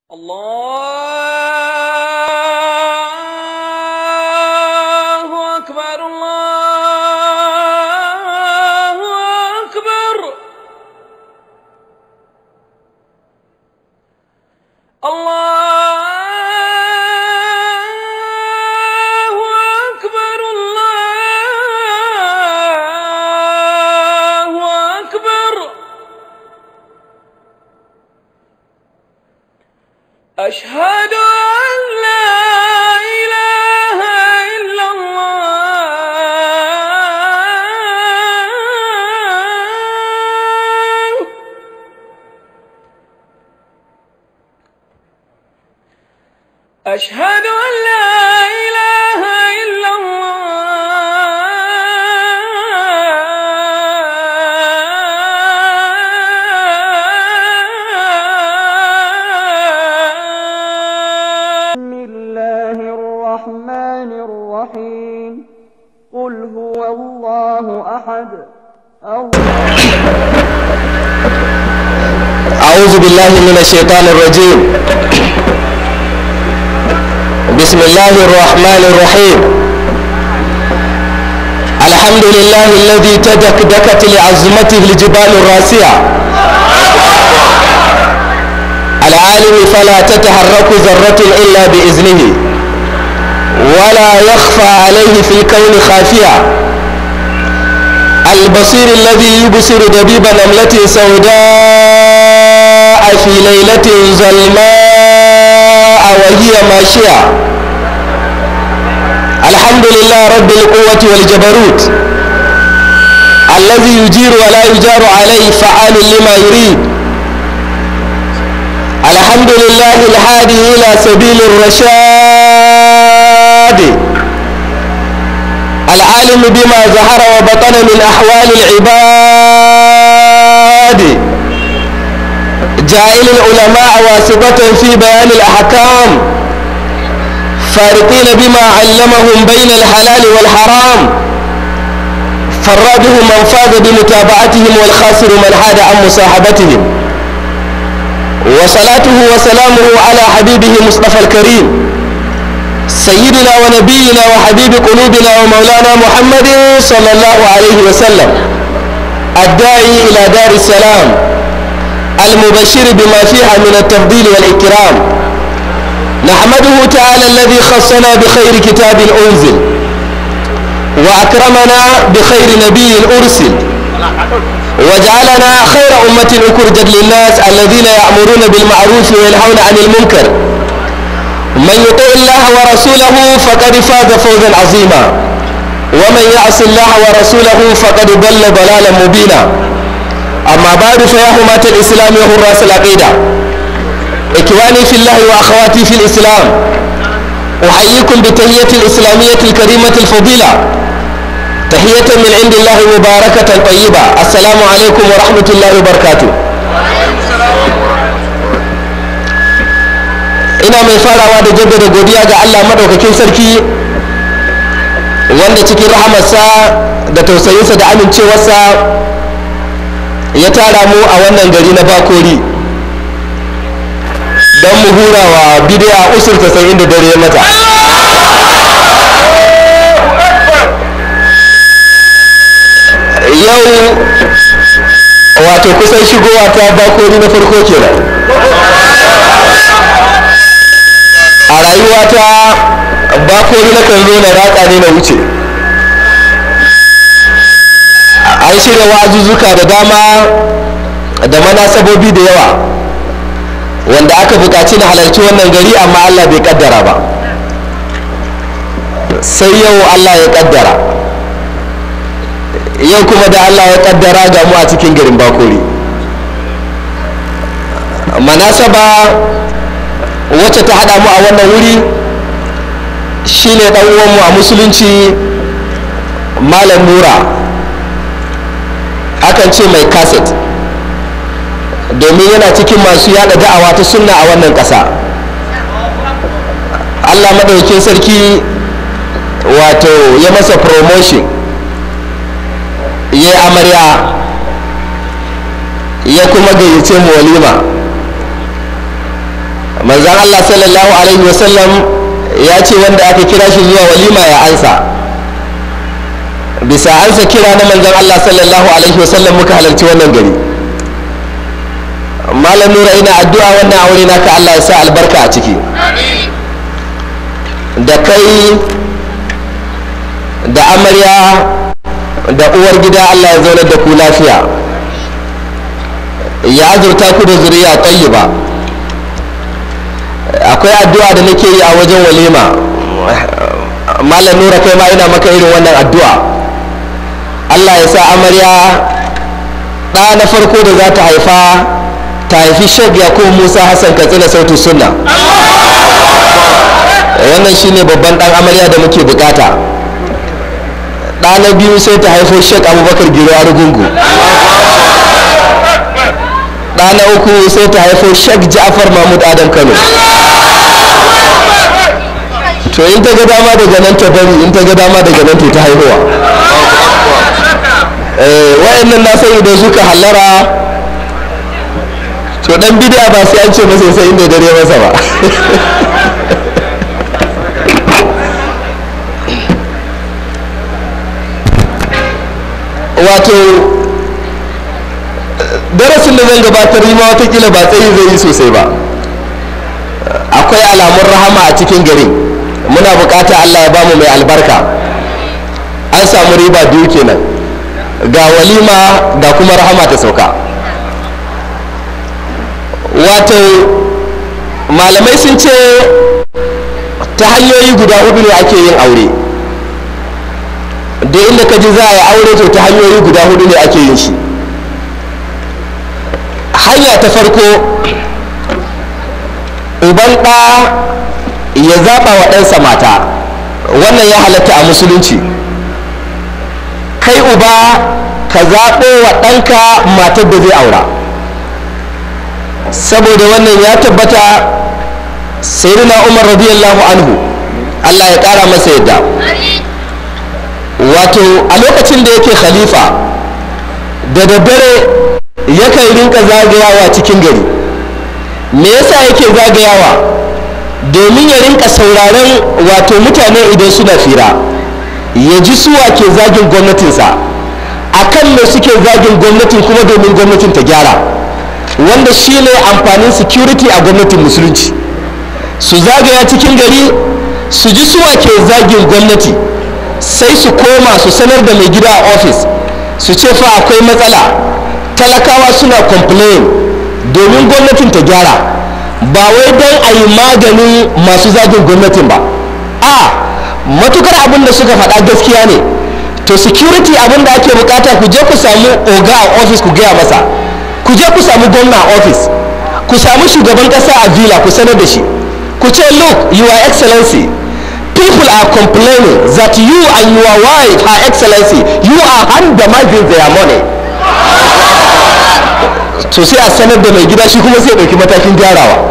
الله أكبر الله أكبر الله أكبر الله أكبر أشهد أن لا إله إلا الله أشهد أن لا إله إلا بسم الله الرحمن الرحيم قل هو الله أحد أعوذ بالله من الشيطان الرجيم. بسم الله الرحمن الرحيم. الحمد لله الذي تدكدكت لعظمته الجبال الراسية، العالم فلا تتحرك ذرة إلا بإذنه، ولا يخفى عليه في الكون خافية، البصير الذي يبصر دبيب نملة سوداء في ليلة ظلماء وهي ماشية. الحمد لله رب القوة والجبروت، الذي يجير ولا يجار عليه، فعال لما يريد. الحمد لله الهادي إلى سبيل الرشاد، العالم بما ظهر وبطن من أحوال العباد، جاعل العلماء واسطة في بيان الأحكام، فارقين بما علمهم بين الحلال والحرام، فالرابح من فاز بمتابعتهم والخاسر من حاد عن مصاحبتهم. وصلاته وسلامه على حبيبه مصطفى الكريم سيدنا ونبينا وحبيب قلوبنا ومولانا محمد صلى الله عليه وسلم، الداعي إلى دار السلام، المبشر بما فيها من التفضيل والإكرام. نحمده تعالى الذي خصنا بخير كتاب أنزل، وأكرمنا بخير نبي أرسل، وجعلنا خير أمة أخرجت للناس الذين يأمرون بالمعروف وينهون عن المنكر. من يطع الله ورسوله فقد فاز فوزا عظيما، ومن يعص الله ورسوله فقد ضل ضلالا مبينا. أما بعد، فيا حماة الإسلام وحراس العقيدة، إخواني في الله وأخواتي في الإسلام، أحييكم بتحية الإسلامية الكريمة الفضيلة، تحية من عند الله مباركة طيبة. السلام عليكم ورحمة الله وبركاته. ina mai farawa da jaddada godiya ga Allah madaukakin sarki, wanda cikin rahamarsa da tausayinsa da amincewarsa ya tara mu a wannan gari na Bakori don mu hura wa bid'a usurta sai inda dare ya mata. Yau wato kusan shigowa ta Bakori na farko kenan a rayuwata. Bakori na kan zo na ratsa ne na wuce. An shirya wa'azuzzuka da dama da manasabobi da yawa wanda aka buƙaci na halarci wannan gari, amma Allah bai kaddara ba. Sai yau Allah ya kaddara, yau kuma da Allah ya kaddara ga mu a cikin garin Bakori. Manasaba wacce ta hada mu a wannan wuri shine dan uwanmu a musulunci, Malam Nura, akan ce mai kaset, domin yana cikin masu yada da'awa ta sunna a wannan ƙasa. Allah madaukakin sarki wato ya masa promotion, ya amarya, ya kuma gayyace mu walima. manzon Allah sallallahu alaihi wasallam ya ce wanda aka kira shi zuwa walima ya ansa. Bisa ansa kira na manzon Allah sallallahu alaihi wasallam muka halarci wannan gari. Malam Nura, ina addu'a wannan aure naka Allah ya sa albarka a ciki. Da kai da amarya da uwar gida Allah ya zaunar da ku lafiya, ya azurta ku da zuriya tayyiba. Akwai addu'a da nake yi a wajen walima. Malam Nura, kai ma ina maka irin wannan addu'a. Allah ya sa amarya ɗa na farko da za ta haifa ta haifi Sheikh Yakubu Musa Hassan Katsina Sautu Sunna. Wannan shine babban ɗan amarya da muke bukata. Ɗa na biyu sai ta haifo Sheikh Abubakar Giro Arugungu. Ɗa na uku sai ta haifo Sheikh Ja'far Mahmud Adam Kano. To in ta ga dama daga nan ta bari, in ta ga dama daga nan ta haihuwa. Wayannan na san idan suka hallara to dan bidiya ba sai an ce masa sai inda dare masa ba. Wato darasin da zan gabatar yi ma watakila ba tsayi zai yi sosai ba. Akwai alamun rahama a cikin gari, muna bukata Allah ya bamu mai albarka. An samu riba biyu kenan, ga walima ga kuma rahama ta sauka. Wato malamai sun ce ta hanyoyi guda hudu ne ake yin aure. Da inda ka ji za a yi aure to ta hanyoyi guda hudu ne ake yin shi. Hanya ta farko, uban ɗa ya zaɓa wa ɗansa mata, wannan ya halatta a musulunci. Kai uba ka zaɓo wa ɗanka matar da zai aura, saboda wannan ya tabbata sayyidina Umar radiyallahu anhu Allah ya ƙara masa yadda, wato a lokacin da yake khalifa da daddare yakan rinka zagayawa cikin gari. Me yasa yake zagayawa? Domin ya rinka sauraron wato mutane idan suna fira, ya ji suwa ke zagin gwamnatinsa, akan me suke zagin gwamnatin kuma domin gwamnatin ta gyara, wanda shi ne amfanin security a gwamnatin musulunci. Su zagaya cikin gari su ji suwa ke zagin gwamnati, sai su koma su sanar da mai gida a ofis su ce fa akwai matsala, talakawa suna complain domin gwamnatin ta gyara, ba wai don a yi maganin masu zagin gwamnatin ba. Matukar abin da suka faɗa gaskiya ne, to security abin da ake bukata ku je ku samu oga a ofis ku gaya masa, ku je ku samu gwamna a ofis, ku samu shugaban ƙasa a villa ku sanar da shi, ku ce look your excellency, people are complaining that you and your wife, her excellency, you are undermining their money. To sai a sanar da mai gida, shi kuma sai ɗauki matakin gyarawa.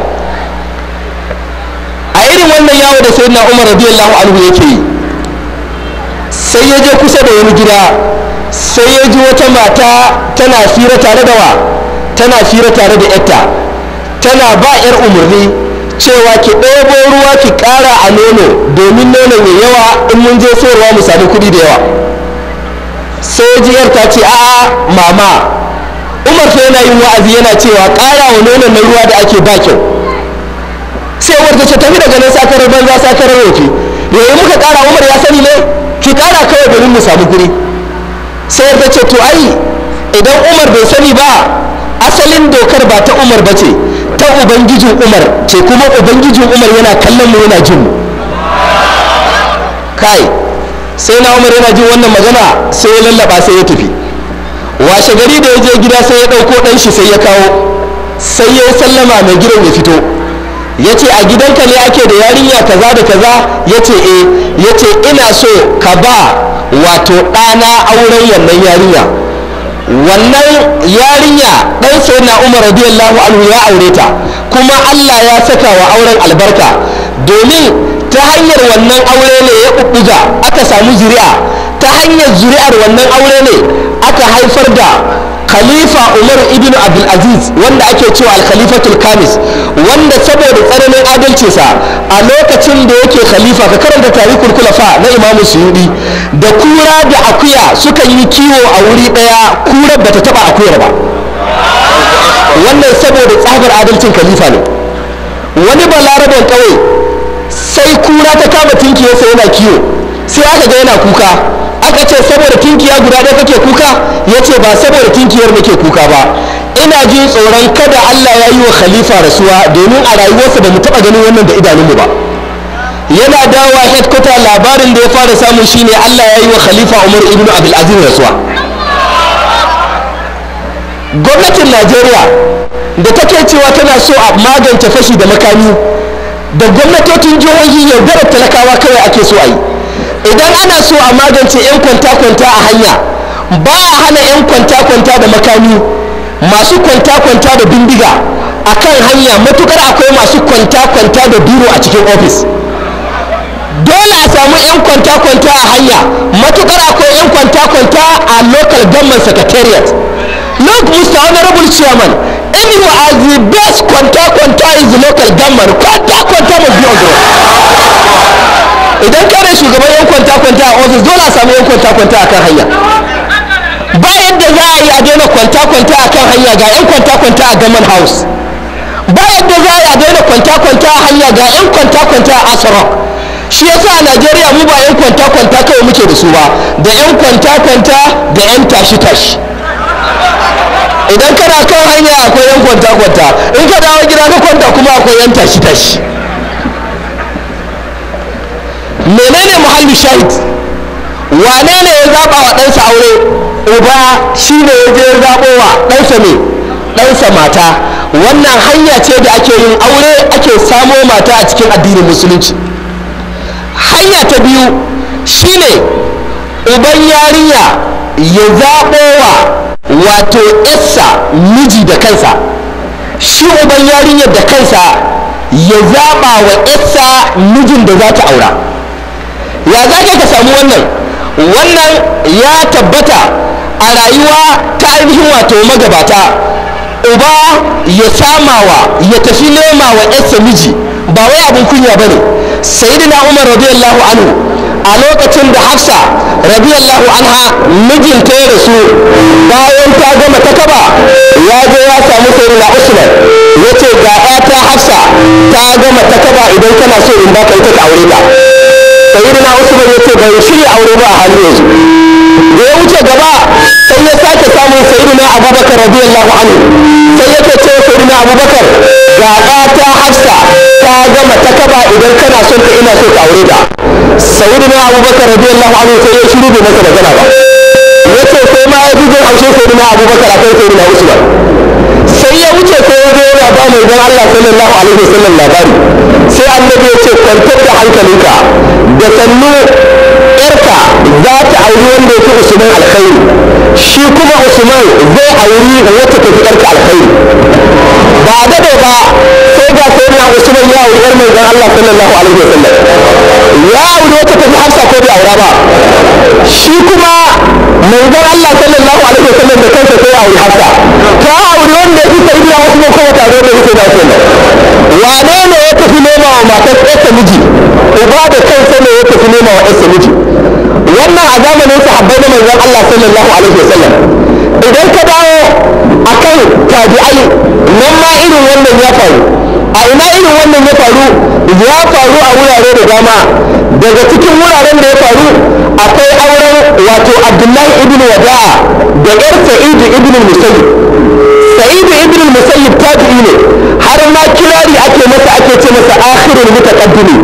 A irin wannan yawo da sayyidina Umar radiyallahu anhu yake yi, sai ya je kusa da wani gida, sai ya ji wata mata tana fira tare da wa, tana fira tare da yarta, tana ba yar umarni cewa ki ɗebo ruwa ki ƙara a nono domin nonon ya yawa, in mun je sayarwa mu sami kuɗi da yawa. Sai jiyar ta ce a'a mama, Umar fa yana yin wa'azi yana cewa ƙara wa nonon na ruwa da ake ba kyau. Sai Umar ta ce tafi daga nan sakarar banza sakarar wofi, yayi muka ƙara Umar ya sani ne, ki ƙara kawai domin mu samu kuɗi. Sai ta ce to ai idan Umar bai sani ba, asalin dokar ba ta Umar ba ce, ta ubangijin Umar ce, kuma ubangijin Umar yana kallon mu yana jin mu. Kai sai na Umar yana jin wannan magana, sai ya lallaba sai ya tafi. Washe gari da ya je gida sai ya ɗauko ɗan shi sai ya kawo, sai ya sallama mai gidan ya fito, ya ce a gidanka ne ake da yarinya kaza da kaza? Ya ce ya ce ina so ka ba wato ɗana auren wannan yarinya. Wannan yarinya ɗan sai na Umar radiyallahu anhu ya aure ta, kuma Allah ya saka wa auren albarka, domin ta hanyar wannan aure ne ya ɓuɓɓuga aka samu zuri'a, ta hanyar zuri'ar wannan aure ne aka haifar da khalifa Umar ibn Abdul Aziz wanda ake cewa al-khalifatul kamis, wanda saboda tsananin adalcinsa a lokacin da yake khalifa, ka karanta tarikul kulafa na Imam Suyuti, da kura da akuya suka yi kiwo a wuri daya, kurar bata taba akuyar ba. Wannan saboda tsabar adalcin khalifa ne. Wani balaraben kawai sai kura ta kama tinkiyarsa yana kiwo, sai aka ga yana kuka, aka ce saboda tinkiya guda ɗaya kake kuka? Ya ce ba saboda tinkiyar nake kuka ba, ina jin tsoron kada Allah ya yi wa khalifa rasuwa, domin a rayuwarsa ba mu taɓa ganin wannan da idanunmu ba. Yana dawowa headquarter, labarin da ya fara samu shine Allah ya yi wa khalifa Umar ibn Abdul Aziz rasuwa. Gwamnatin Najeriya da take cewa tana so a magance fashi da makami, da gwamnatocin jihohi yaudarar talakawa kawai ake so a yi. Idan ana so a magance 'yan kwanta-kwanta a hanya, ba a hana 'yan kwanta-kwanta da makami, masu kwanta-kwanta da bindiga a kan hanya, matukar akwai masu kwanta-kwanta da biro a cikin ofis. Dole a samu 'yan kwanta-kwanta a hanya, matukar akwai 'yan kwanta-kwanta a local government secretariat. Look, Mr. Honorable Chairman, if you are the best kwanta-kwanta is the local government, kwanta-kwanta must be on the road. Idan kare shugaban 'yan kwanta-kwanta a ofis, dole a samu 'yan kwanta-kwanta a kan hanya. Ba yadda za a yi a daina kwanta-kwanta a kan hanya ga 'yan kwanta-kwanta a government house. Ba yadda za a yi a daina kwanta-kwanta a hanya ga 'yan kwanta-kwanta a Asarok. Shi yasa a Najeriya mu ba 'yan kwanta-kwanta kawai muke da su ba, da 'yan kwanta-kwanta da 'yan tashi-tashi. Idan kana kan hanya akwai 'yan kwanta-kwanta, in ka dawo gida ka kwanta kuma akwai 'yan tashi-tashi. Menene muhalli shahid? Wane ne ya zaɓa wa ɗansa aure? Uba shi ne ya je ya zaɓo wa ɗansa ne, ɗansa mata. Wannan hanya ce da ake yin aure, ake samo mata a cikin addinin musulunci. Hanya ta biyu shine uban yarinya ya zaɓo wa wato yarsa miji da kansa. Shi uban yarinyar da kansa ya zaɓa wa yarsa mijin da za ta aura. Ya za ka samu wannan? Wannan ya tabbata a rayuwa ta ainihin wato magabata. Uba ya samawa, ya tafi nema wa yarsa miji, ba wai abin kunya ba ne. Sayyidina Umar radiyallahu anhu a lokacin da Hafsa radiyallahu anha mijinta ya rasu, bayan ta gama takaba, ya je ya samu Sayyidina Usman, ya ce ga ƴata Hafsa ta gama takaba, idan kana so in baka ita ka aure ta. Sayyidina Usman ya ce bai shirya aure ba a halin yanzu. Da ya wuce gaba sai ya sake samun Sayyidina Abubakar radiyallahu anhu, sai yake ce Sayyidina Abubakar ga ƴata Hafsa ta gama takaba, idan kana son ta ina so ka aure ta. Sayyidina Abubakar radiyallahu anhu sai ya shiru bai masa magana ba. Yace sai ma ya ji jin haushin Sayyidina Abubakar akan Sayyidina Usman. Sai ya wuce sai ya zo yana ba mai zan Allah sallallahu alaihi wasallam labari. Sai annabi ya ce kwantar da hankalinka, da sannu yarka za ta auri wanda ya fi Usman alkhairi, shi kuma Usman zai auri wacce ta fi yarka alkhairi. Ba a dade ba sai ga Sayyidina Usman ya auri yar mai zan Allah sallallahu alaihi wasallam. Ya auri wacce ta fi Hafsa ko bai aura ba. Shi kuma manzon Allah sallallahu alaihi wasallam da kansa sai ya auri Hafsa. Ta auri wanda ya fi Sayyidina Usman ko wata aure da yake da Usman. Wane ne ya tafi nema wa matar ƴarsa miji? Uba da kansa ne ya tafi nema wa ƴarsa miji. Wannan a zamanin sahabbai na manzon Allah sallallahu alaihi wasallam. Idan ka dawo akan tabi'ai, nan ma irin wannan ya faru. A ina irin wannan ya faru? Ya faru a wurare da dama. Daga cikin wuraren da ya faru akwai auren wato Abdullahi ibn Wada'a da ƴar Sa'id ibn Musayyib. Sa'id ibn Musayyib tabi'i ne, har ma kirari ake masa, ake ce masa akhirul mutaqaddimi.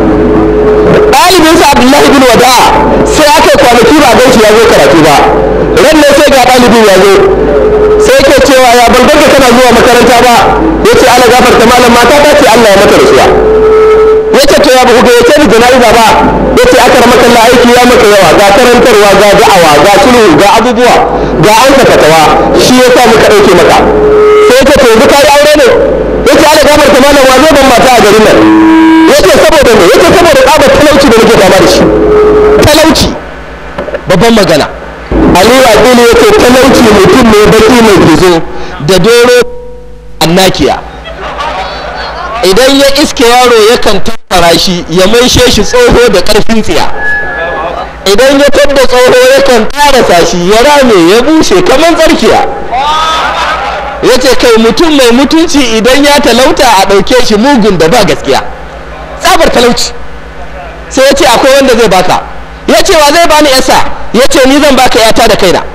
Ɗalibinsa Abdullahi ibn Wada'a sai aka kwanaki ba gan shi ya zo karatu ba. Ran ne sai ga ɗalibin ya zo, sai ke cewa ya ban ganka kana zuwa makaranta ba. Yace Allah gafarta malam, mata ta ce Allah ya mata rasuwa. Yace to ya bugu da yace ni jana'iza ba. Yace aka ramaka Allah aiki ya maka yawa, ga karantarwa, ga da'awa, ga sulhu, ga abubuwa, ga an fatawa, shi yasa muka dauke maka. Sai yace to yanzu kai aure ne? Yace Allah gafarta malam, wa zai ban mata a garin nan? Yace saboda me? Yace saboda tsabar talauci da nake fama da shi. Talauci babban magana. Aliyu Abdul yake talauci mutum ne baki mai gizo da doro annakiya. Idan ya iske yaro yakan tattara shi ya maishe shi tsoho da ƙarfin tsiya. Idan ya tabba tsoho yakan karasa shi ya rame ya bushe kamar tsarkiya. Ya ce kai mutum mai mutunci idan ya talauta a ɗauke shi mugun da ba gaskiya. Tsabar talauci. Sai ya ce akwai wanda zai baka. Ya ce wa zai bani yasa? Ya ce ni zan baka yata da kaina.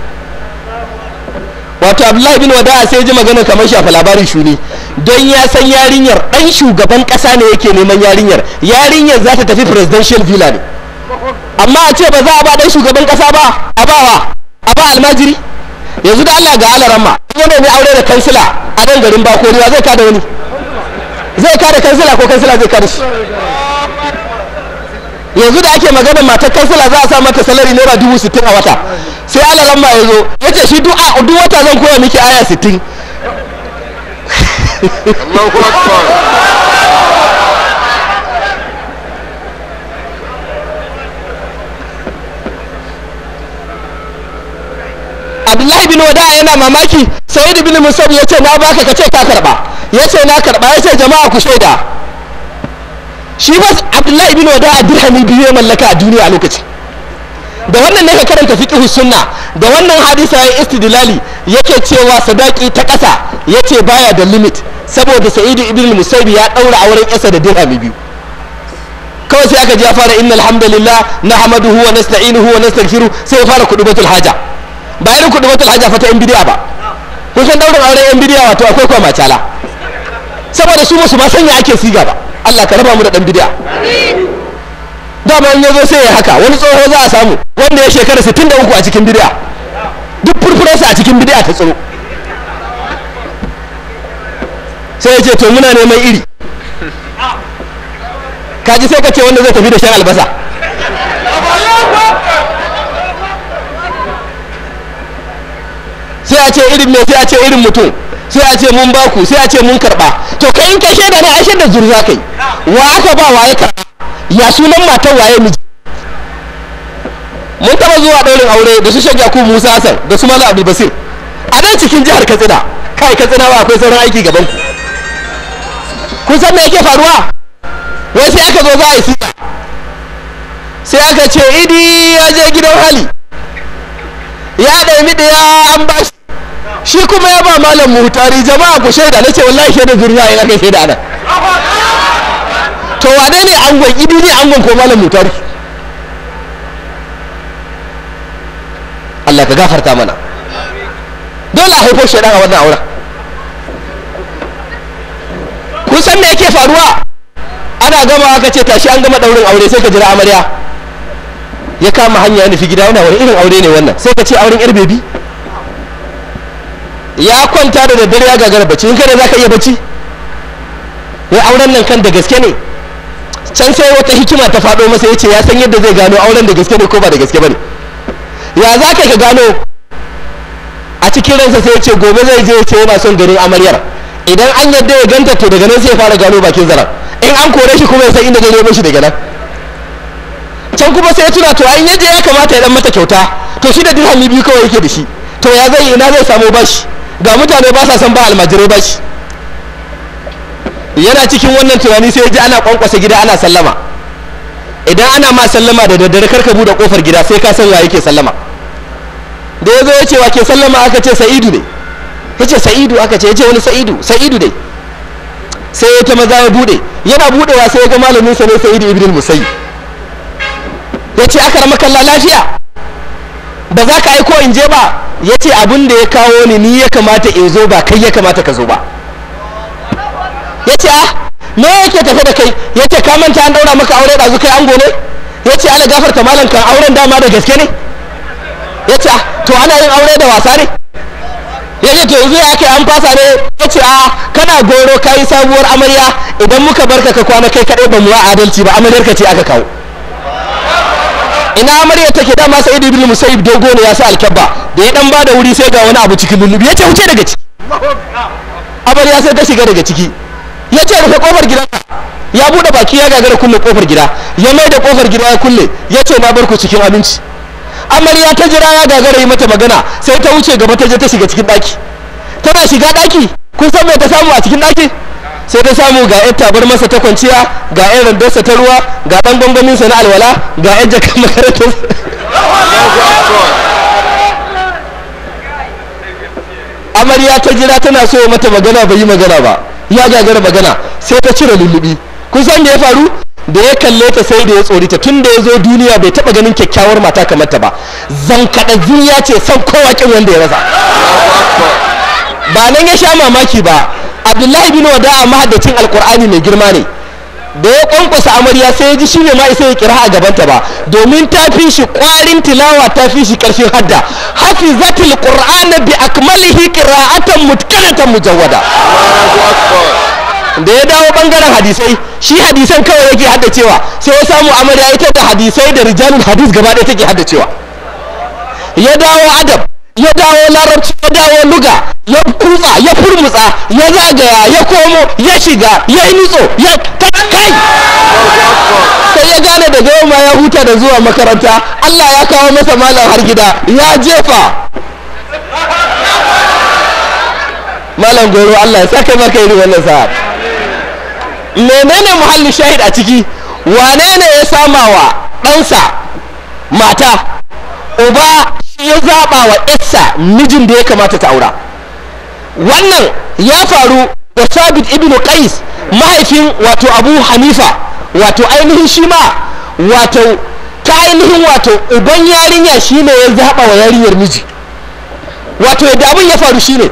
Wato Abdullahi bin Wada'a sai ji magana kamar shafa labarin shuni, don ya san yarinyar ɗan shugaban ƙasa ne yake neman yarinyar. Yarinyar za ta tafi presidential villa ne, amma a ce ba za a ba ɗan shugaban ƙasa ba, a ba almajiri. Yanzu da Allah ga alaramma yana ne aure da kansila a nan garin Bakoriwa zai kada wani? Zai kada kansila ko kansila zai kada shi? Yanzu da ake maganar matar kansila za a sa mata salari naira 60,000 a wata, sai alaramma ya zo ya ce shi duk wata zan koya miki aya 60. Abdullahi bin Wada'a yana mamaki. Sa'id bin Musayyib ya ce na baka, ka ce ka karba. Ya ce na karba. Ya ce jama'a ku shaida. Shi ba Abdullahi bin Wada'a dirhami 2 ya mallaka a duniya a lokacin. Da wannan ne ka karanta fiqh sunna, da wannan hadisa ya istidlali yake cewa sadaki ta ƙasa yace baya da limit, saboda Sa'id ibn Musayyib ya daura auren ƙasa da dirhami 2. Kawai sai aka ji ya fara innal hamdalillah nahmaduhu wa nasta'inuhu wa nastaghfiruh, sai ya fara kudubatul haja. Ba irin kudubatul haja fa ta yan bidiya ba. Kun san daurin auren yan bidiya wato akwai kwa macala, saboda su musu ba sanya ake siga ba. Allah ka raba mu da dan bidiya. Dama in yazo sai ya haka, wani tsoho za a samu wanda ya shekara 63 a cikin bidiya, duk furfurarsa a cikin bidiya ta tsoro. Sai ya ce to muna neman iri. Kaji sai ka ce wanda zai tafi da shan albasa. Sai a ce irin me, sai a ce irin mutum, sai a ce mun baku, sai a ce mun karba. To kai in kai shaida ne, ai shaida zurza kai. Wa aka ba waye karba? Ya sunan matan waye miji? Mun taba zuwa daurin aure da su Sheikh Yakubu Musa Hassan da su Malam Abdul Basir a nan cikin jihar Katsina. Kai Katsina ba akwai sauran aiki gaban ku. Kun san me yake faruwa? Wai sai aka zo za a yi siya, sai aka ce idi ya je gidan hali ya ɗaimi ɗaya an ba shi kuma ya ba malam muhtari. Jama'a ku shaida. Na ce wallahi shaida zuriya ya kai shaida nan. To wane ne angon? Idi ne angon ko malam muhtari? Allah ka gafarta mana. Dole a haifo shaidan a wannan auren. Kun san me yake faruwa? Ana gama aka ce tashi an gama daurin aure, sai ka jira amarya ya kama hanya ya nufi gida. Yana wani irin aure ne wannan? Sai ka ce auren yar bebi. Ya kwanta da daddare ya gagara bacci. In kada za ka iya bacci? Wai auren nan kan da gaske ne? Can sai wata hikima ta faɗo masa, ya ce ya san yadda zai gano auren da gaske ne ko ba da gaske ba ne. Ya za ka gano? A cikin ransa sai ya ce gobe zai je ya ce yana son ganin amaryar. Idan an yadda ya ganta to daga nan sai ya fara gano bakin zaren. In an kore shi kuma ya san inda zai nemo shi daga nan. Can kuma sai ya tuna to in yaje ya kamata ya dan mata kyauta, to shi da dirhami 2 kawai yake da shi. To ya zai ina zai samu bashi? Ga mutane ba sa son ba almajirai bashi. Yana cikin wannan tunani sai ya ji ana kwankwasa gida ana sallama. Idan ana ma sallama da daddare karka bude kofar gida sai ka san wa yake sallama. Da yazo ya ce wa ke sallama? Aka ce Sa'idu ne. Yace Sa'idu? Aka ce yace wani Sa'idu dai. Sai ya ta maza ya bude. Yana budewa sai ya ga malamin sa ne Sa'idu ibn Musayyib. Yace aka rama kalla lafiya, ba za ka aiko in je ba? Yace abin da ya kawo ni ya kamata in zo, ba kai ya kamata ka zo ba. Yace me yake tafe da kai? Yace ka manta an daura maka aure da kai ango ne? Yace ala gafarta malam, kan auren dama da gaske ne? Yace to ana yin aure da wasa ne? Yace to yanzu ya kai an fasa ne? Yace kana goro kai sabuwar amarya, idan muka barka ka kwana kai kadai ba mu wa adalci ba, amaryar ka ce aka kawo. Ina amarya take? Dama Sa'id ibn Musayyib dogo ne ya sa alkabba, da ya dan bada wuri sai ga wani abu cikin lullubi. Yace wuce daga ciki. Amarya sai ta shiga daga ciki. Yace rufe kofar gidanka. Ya bude baki ya gagara kulle kofar gida, ya mai da kofar gida ya kulle. Yace na bar ku cikin aminci. amarya ta jira ya gagara yi mata magana, sai ta wuce gaba ta je ta shiga cikin ɗaki. Tana shiga ɗaki, kun san me ta samu a cikin ɗaki? Sai ta samu ga yan tabar masa ta kwanciya, ga yan randarsa ta ruwa, ga ɗan gwangwaminsa na alwala, ga yan jakan makarantar. Amarya ta jira tana so mata magana, bai yi magana ba, ya gagara magana, sai ta cire lullubi. Kun san me ya faru? Da ya kalle ta sai da ya tsorita, tun da ya zo duniya bai taba ganin kyakkyawar mata kamar ta ba. Zankada zuriya ce, san kowa kin wanda ya rasa. Ba nan ya sha mamaki ba, Abdullahi bin Wada'a mahaddacin Alkur'ani mai girma ne. Da ya kwankwasa amarya sai ya ji shi ne ma isa ya kira a gabanta ba, domin ta fi shi kwarin tilawa, ta fi shi karfin hadda. Hafizatul Qur'ana bi akmalihi qira'atan mutqanatan mujawwada. Da ya dawo bangaren hadisai, shi hadisan kawai yake haddacewa, sai ya samu amarya ita da hadisai da rijalul hadis gaba ɗaya take haddacewa. Ya dawo adab, ya dawo larabci, ya dawo luga, ya kutsa, ya furmutsa, ya zagaya, ya komo, ya shiga, ya yi nutso, ya kai. Sai ya gane daga yau ma ya huta da zuwa makaranta, Allah ya kawo masa malam har gida, ya jefa. Malam Goro, Allah ya saka maka irin wannan sa'a. Menene muhallin shahid a ciki? Wane ne ya sama wa ɗansa mata? Uba shi ya zaɓa wa ƴarsa mijin da ya kamata ta aura. Wannan ya faru da Sabit ibn Qais, mahaifin wato Abu Hanifa, wato ainihin shi ma wato ta ainihin wato uban yarinya shine ya zaɓa wa yarinyar miji. Wato yadda abin ya faru shine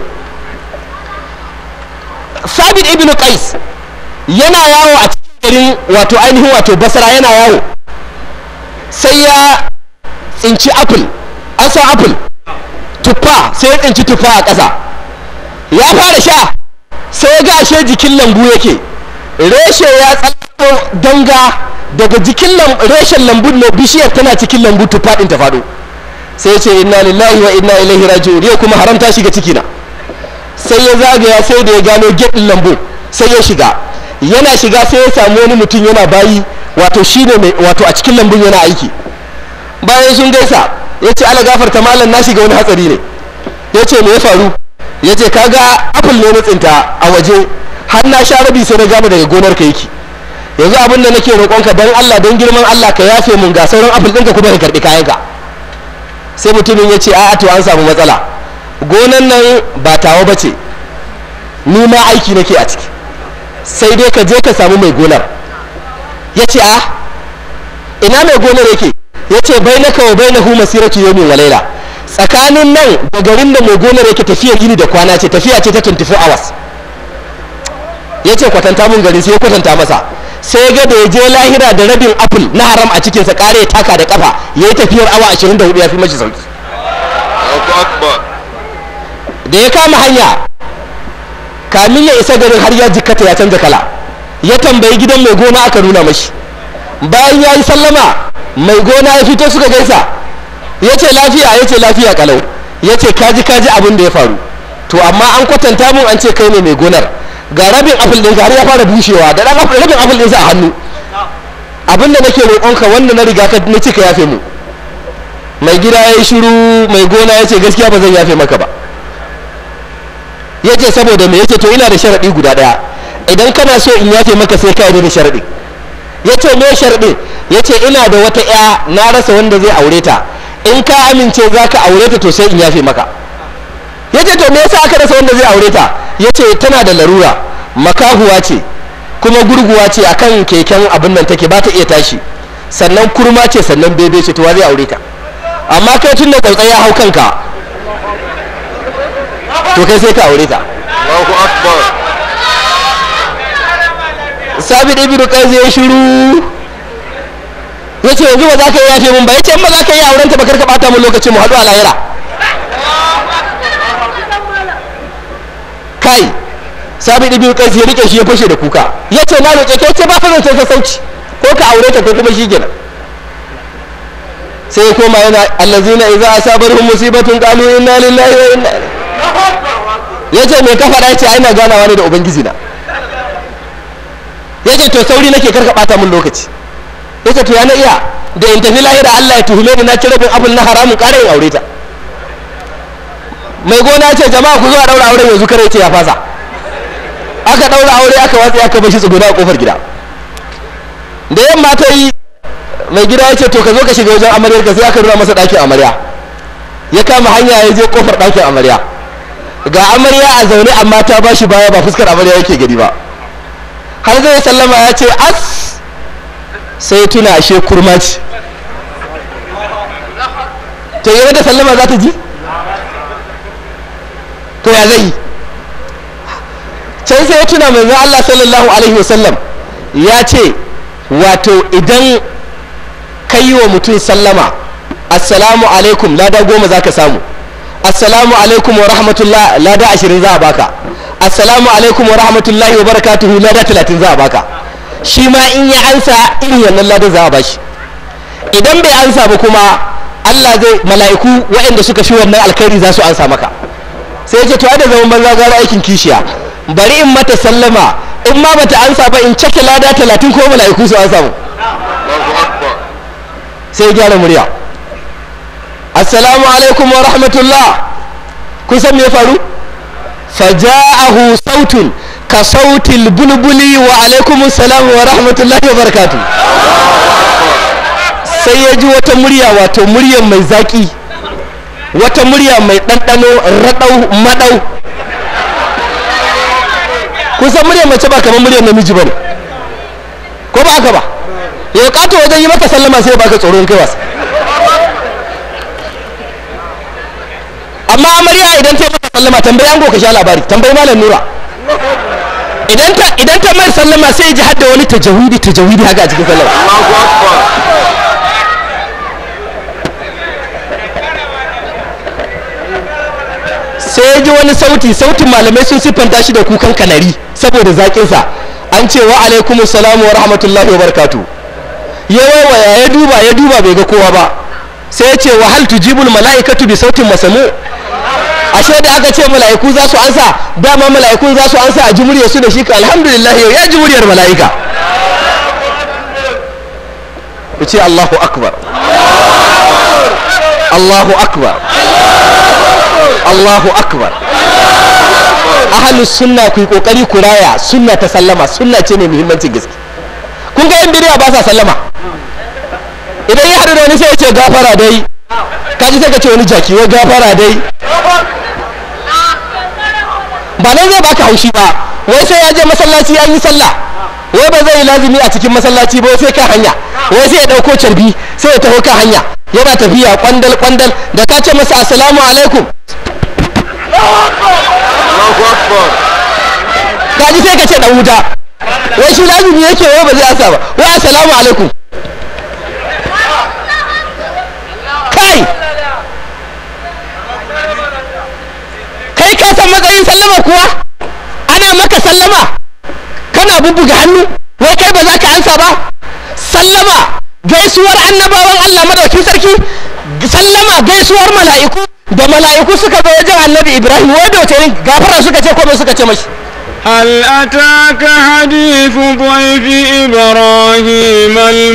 Sabit ibn Qais yana yawo a cikin garin wato ainihin wato Basra, yana yawo sai ya tsinci apple, an san apple, tuffa, sai ya tsinci tuffa a ƙasa. Ya fara sha sai ya ga ashe jikin lambu yake, reshe ya tsallako danga daga jikin reshen lambun na bishiyar tana cikin lambu, tuffa ɗin ta faɗo. Sai ya ce inna lillahi wa inna ilaihi raji'un, yau kuma haramta shiga cikina. Sai ya zagaya sai da ya gano gate lambu, sai ya shiga. Yana shiga sai ya samu wani mutum yana bayi, wato shine mai wato a cikin lambun yana aiki. Bayan sun gaisa ya ce ala gafarta malam, na shiga wani hatsari ne. Ya ce me ya faru? Ya ce kaga apple ne na tsinta a waje, har na sha rabi sai na gane daga gonar ka yake. Yanzu abin da nake roƙonka don Allah, don girman Allah ka yafe mun, ga sauran apple ɗinka kuma ka karɓi kayanka. Sai mutumin ya ce a'a to an samu matsala, gonan nan ba tawa bace, ni ma aiki nake a ciki, sai dai ka je ka samu mai gonar. Ya ce a ina mai gonar yake? Ya ce bai na kawo bai na hu masiratu yomin walaila, tsakanin nan da garin da mai gonar yake tafiyar yini da kwana ce, tafiya ce ta 24 hours. Ya ce kwatanta mun gari, sai ya kwatanta masa, sai ga da ya je lahira da rabin apple na haram a cikinsa, kare ya taka da kafa ya yi tafiyar awa 24, ya fi mashi sauki. Da ya kama hanya, kamin ya isa garin har ya jikkata, ya canza kala. Ya tambayi gidan mai gona, aka nuna mashi. Bayan ya yi sallama, mai gona ya fito, suka gaisa. Ya ce lafiya? Ya ce lafiya kalau. Ya ce kaji abin da ya faru, to amma an kwatanta mun an ce kai ne mai gonar, ga rabin apple ɗinka har ya fara bushewa da ɗan rabin apple ɗinsa a hannu. Abin da nake roƙonka wanda na riga ka na cika yafe mu. Mai gida ya yi shiru, mai gona ya ce gaskiya ba zan yafe maka ba. Ya ce saboda me? Ya ce to ina da sharaɗi guda ɗaya, idan kana so in yafe maka sai ka yi da sharaɗi. Ya ce me sharaɗi? Ya ce ina da wata ya na rasa wanda zai aure ta, in ka amince za ka aure ta to sai in yafe maka. Ya ce to me yasa aka rasa wanda zai aure ta? Ya ce tana da larura, makahuwa ce kuma gurguwa ce, akan keken abin nan take, ba ta iya tashi, sannan kurma ce, sannan bebe ce, to wa zai aure ta? Amma kai tun da tsautsayi ya hau kanka, to kai sai ka aure ta. Allahu Akbar. Sabit ibn Qais ya shiru, ya ce yanzu ba za ka yi yafe mun ba? Ya ce in ba za ka yi auren ta ba, kar ka bata mun lokaci, mu haɗu a lahira. Kai Sabit ibn Qais ya rike shi, ya fashe da kuka. Ya ce na roƙe ka, ce ba ka zance sassauci, ko ka aure ta ko kuma shi kenan. Sai ya koma yana allazina idza asabarhum musibatun qalu inna lillahi wa inna ilaihi. Ya ce me ka faɗa? Ya ce ai na ganawa ne da ubangiji na. Ya ce to sauri nake, karka bata mun lokaci. Ya ce to ya na iya? da in tafi lahira Allah ya tuhume ni na ci rabin abul na haramun ƙara yin aure ta. mai gona ce jama'a ku zo a daura auren yanzu kare ce ya fasa. Aka daura aure aka watsa aka bashi tsuguna a kofar gida. Da yamma ta yi mai gida ya ce to ka zo ka shiga wajen amaryar ka, sai aka nuna masa ɗakin amarya. Ya kama hanya ya je kofar ɗakin amarya. Ga amarya a zaune amma ta bashi baya, ba fuskar amarya yake gani ba. Har zai sallama ya ce as, sai tuna ashe kurma ce. To yana da sallama za ta ji? To ya zai yi? Can sai ya tuna manzon Allah sallallahu alaihi wasallam ya ce wato idan ka yi wa mutum sallama assalamu alaikum lada 10 za ka samu, assalamu alaikum wa rahmatullah lada 20 za a baka, assalamu alaikum wa rahmatullahi wa barakatuhu lada 30 za a baka. Shi ma in ya ansa irin wannan ladan za a bashi. Idan bai ansa ba kuma Allah zai, mala'iku waɗanda suka shi wannan alkhairi za su ansa maka. Sai ya ce to da zaman banza gara aikin kishiya, bari in mata sallama, in ma bata ansa ba in cake lada 30 ko mala'iku su ansa mu. Sai ya gyara murya, assalamu alaikum wa rahmatullah. kun san me ya faru? faja'ahu sautun ka sautil bulbuli wa alaikumus salam wa rahmatullahi wa barakatuh. sai ya ji wata murya, wato muryar mai zaki, wata murya mai ɗanɗano raɗau maɗau. kun san muryar mace ba kamar muryar namiji ba ne, ko ba haka ba? ya kato wajen yi maka sallama sai ya baka tsoron kai wasa. amma amarya idan ta yi maka sallama tambayi ango ka sha labari, tambayi malam Nura. idan ta mai sallama sai ya ji hadda wani tajawidi haka a cikin sallama. sai ya ji wani sautin malamai sun siffanta shi da kukan kanari saboda zaƙinsa. an ce wa alaikumus salamu wa rahmatullahi wa barakatuh. ya wawaya ya duba bai ga kowa ba. sai ya ce wa hal tujibul mala'ikatu bi sautin masamu. ashe da aka ce mala'iku za su ansa, dama mala'ikun za su ansa a ji muryar su da shi ka. alhamdulillah yau ya ji muryar mala'ika. ku ce Allahu akbar, Allahu akbar, Allahu akbar. ahlus sunna ku yi kokari ku raya sunna ta sallama, sunna ce ne muhimmancin gaske. kun ga yan bidiya ba sa sallama, idan ya haɗu da wani sai ya ce gafara dai, kaji sai ka ce wani jaki wai gafara dai. ba nan zai baka haushi ba, wai sai ya je masallaci ya yi sallah, wai ba zai yi lazimi a cikin masallaci ba sai kan hanya, wai sai ya ɗauko carbi sai ya taho kan hanya yana tafiya kwandal kwandal, da ka ce masa assalamu alaikum kaji sai ka ce dan wuta, wai shi lazimi yake wai ba zai asa ba, wai assalamu alaikum. kai ka san matsayin sallama kuwa? ana maka sallama kana bubbuga hannu, wai kai ba za ka ansa ba? sallama gaisuwar annabawan Allah madaukin sarki, sallama gaisuwar mala'iku, da mala'iku suka zo wajen annabi Ibrahim, wai da wace gafara suka ce ko me suka ce mashi? هل أتاك حديث ضيف إبراهيم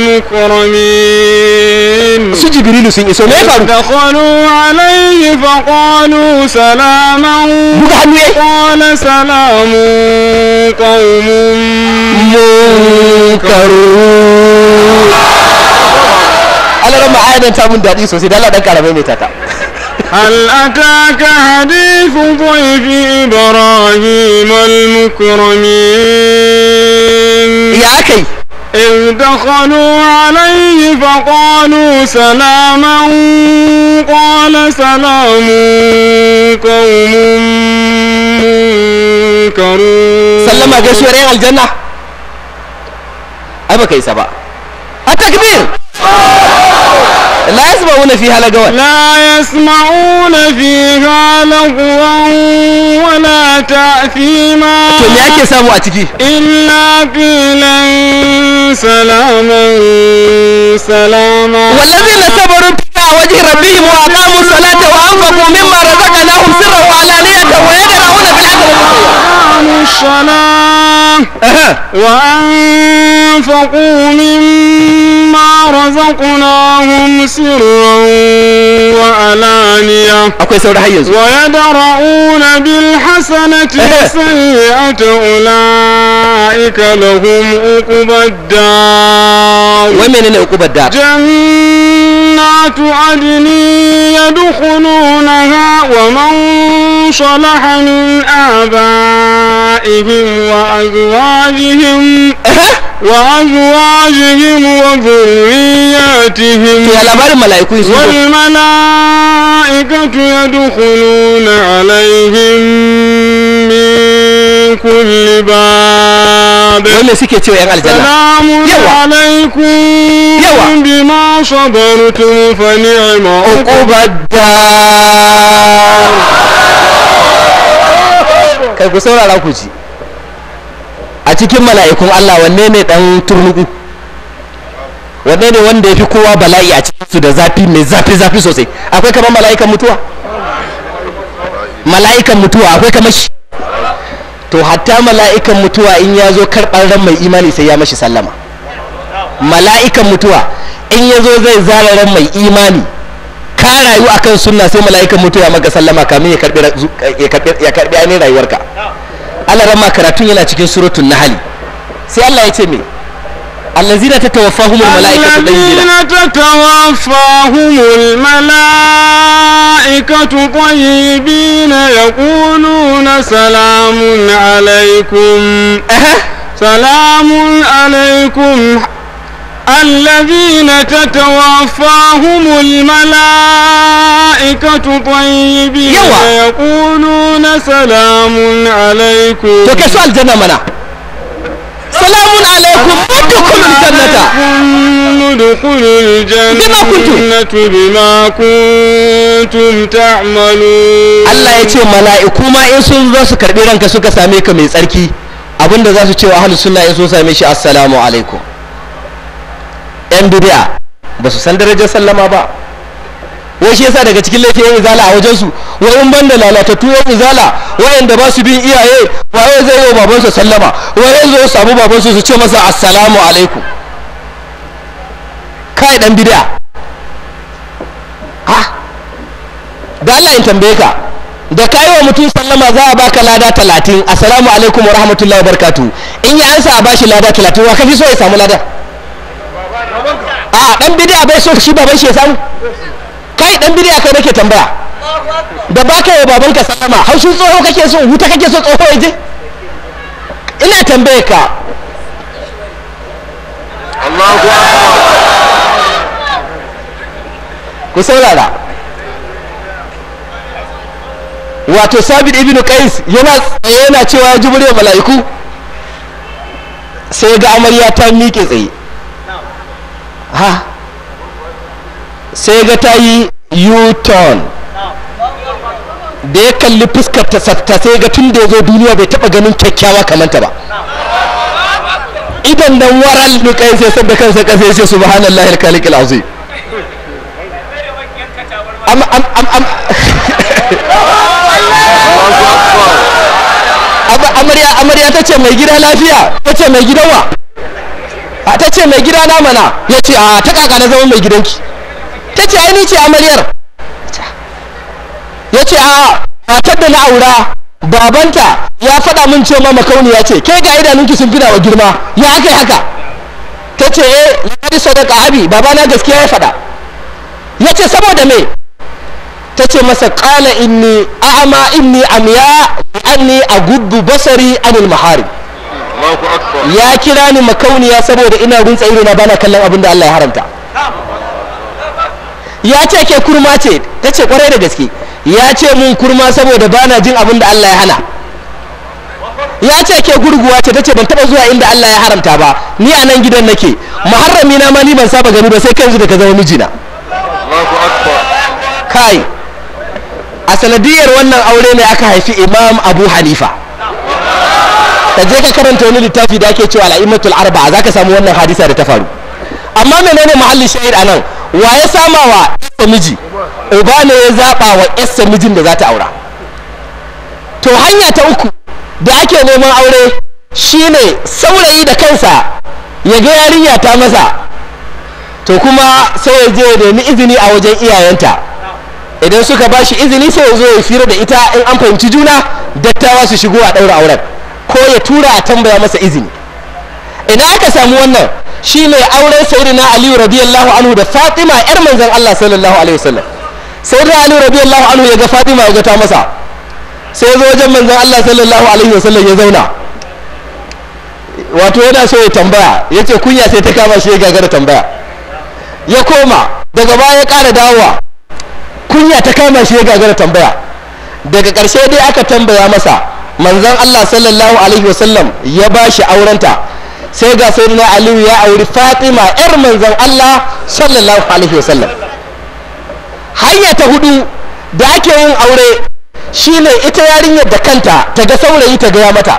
المكرمين su Jibrilu sun iso, me ya faru? دخلوا عليه فقالوا سلاما قال سلام قوم munkarun. Allah ran ma'ayadan ta mun daɗi sosai, da Allah dan karame mai tata. هل أتاك حديث ضيف إبراهيم المكرمين ya akai إذ دخلوا عليه فقالوا سلاما قال سلام قوم منكرون. sallama gaisuwar yan aljanna ai baka isa ba. التكبير لا يسمعون فيها لغوا لا يسمعون فيها لغوا ولا تأثيما to me ake samu a ciki? إلا قيلا سلاما سلاما والذين صبروا ابتغاء وجه ربهم وأقاموا الصلاة وأنفقوا مما رزقناهم سرا وعلانية ويدرؤون بالحسنة وأقاموا الصلاة وأنفقوا مما رزقناهم خلقناهم سرا وعلانية akwai saura har yanzu ويدرؤون بالحسنة السيئة أولئك لهم عقبى الدار wai menene uqubar da جنات عدن يدخلونها ومن صلح من آبائهم وأزواجهم وذرياتهم ya labarin mala'iku su والملائكة يدخلون عليهم من كل باب wanda suke cewa yan aljanna سلام عليكم بما صبرتم فنعم uqubar da kai ku saurara ku ji a cikin mala'ikun Allah wanne ne dan turnuku wanne ne wanda ya fi kowa bala'i a cikin su da zafi mai zafi sosai akwai kamar mala'ikan mutuwa akwai kamar shi to hatta mala'ikan mutuwa in ya zo karɓar ran mai imani sai ya mashi sallama mala'ikan mutuwa in ya zo zai zara ran mai imani ka rayu akan sunna sai mala'ikan mutuwa maka sallama kamin ya karɓi ainihin rayuwarka Allah ran ma karatun yana cikin suratul nahl sai Allah ya ce me allazina tatawaffahumul malaikatu tayyibin yaquluna salamun alaykum الذين تتوفاهم الملائكة طيبين يقولون سلام عليكم تكسوا الجنة منا سلام عليكم ادخلوا الجنة بما كنتم تعملون Allah ya ce mala'iku ma in sun zo su karbi ranka suka same ka mai tsarki abinda za su ce wa ahlus sunna in sun same shi assalamu alaikum yan bid'a ba su san darajar sallama ba wai shi yasa daga cikin laifin yan izala a wajen su wai in banda lalatattu yan izala wayanda ba su bin iyaye waye zai yi wa babansa sallama waye zai samu babansa su ce masa assalamu alaikum kai dan bid'a ha da Allah in tambaye ka da kai wa mutum sallama za a baka lada 30 assalamu alaikum wa rahmatullahi wa barakatuh in ya ansa a bashi lada 30 wa kafi so ya samu lada a dan bid'a bai so shi baban shi ya samu kai dan bid'a kai nake tambaya da baka yi babanka sallama haushin tsoho kake so huta kake so tsoho ya je ina tambaye ka Allahu akbar ku saurara wato Sabit ibn Qais yana cewa jibril mala'iku sai ga amarya ta miƙe tsaye ha sai ga ta yi u-turn da ya kalli fuskar ta sai ga tun da ya zo duniya bai taba ganin kyakkyawa kamar ta ba idan nan waral nukai sai sabda kansa kasa ya ce subhanallahi alkalikil azim amarya ta ce mai gida lafiya ta ce mai gidan wa ta ce mai gida na mana ya ce a ta kaka na zama mai gidanki ta ce aini ce amaryar ya ce a matar da na aura babanta ya faɗa min ce ma makauniya ce ke ga idanunki sun fina wa girma ya aka yi haka ta ce ladi sadaka abi babana gaskiya ya faɗa ya ce saboda me ta ce masa ƙala inni a'ama inni amiya anni aguddu basari anil maharib ya kira ni makauniya saboda ina runtsa ido na bana kallon abin da Allah ya haramta ya ce ke kurma ce ta ce kwarai da gaske ya ce mun kurma saboda bana jin abin da Allah ya hana ya ce ke gurguwa ce ta ce ban taba zuwa inda Allah ya haramta ba ni a nan gidan nake muharrami na ma ni ban saba gani ba sai kanzu da ka zama mijina kai a sanadiyar wannan aure ne aka haifi Imam Abu Hanifa ka je ka karanta wani littafi da ake cewa al'immatul arba'a zaka samu wannan hadisa da ta faru amma menene mahallin shahid anan wa ya sama wa yarsa miji uba ne ya zaba wa yarsa mijin da za ta aura to hanya ta uku da ake neman aure shine saurayi da kansa ya ga yarinya ta masa to kuma sai ya je da ni izini a wajen iyayenta. Idan suka ba shi izini sai ya zo ya fira da ita, in an fahimci juna dattawa su shigo a ɗaura auren, ko ya tura a tambaya masa izini. Ina aka samu wannan shine auren sayyidina Ali radiyallahu anhu da Fatima yar manzon Allah sallallahu alaihi wasallam. Sayyidina Ali radiyallahu anhu ya ga Fatima ya ga ta masa, sai ya zo wajen manzon Allah sallallahu alaihi wasallam ya zauna, wato yana so ya tambaya, yace kunya sai ta kama shi ya gagara tambaya. Ya koma daga baya ya ƙara dawowa, kunya ta kama shi ya gagara tambaya. Daga ƙarshe dai aka tambaya masa, manzon Allah sallallahu alaihi wasallam ya ba shi aurenta, sai ga sayyidina Ali ya auri Fatima yar manzon Allah sallallahu alaihi wasallam. Hanya ta hudu da ake yin aure shine ita yarinyar da kanta ta ga saurayi ta gaya mata.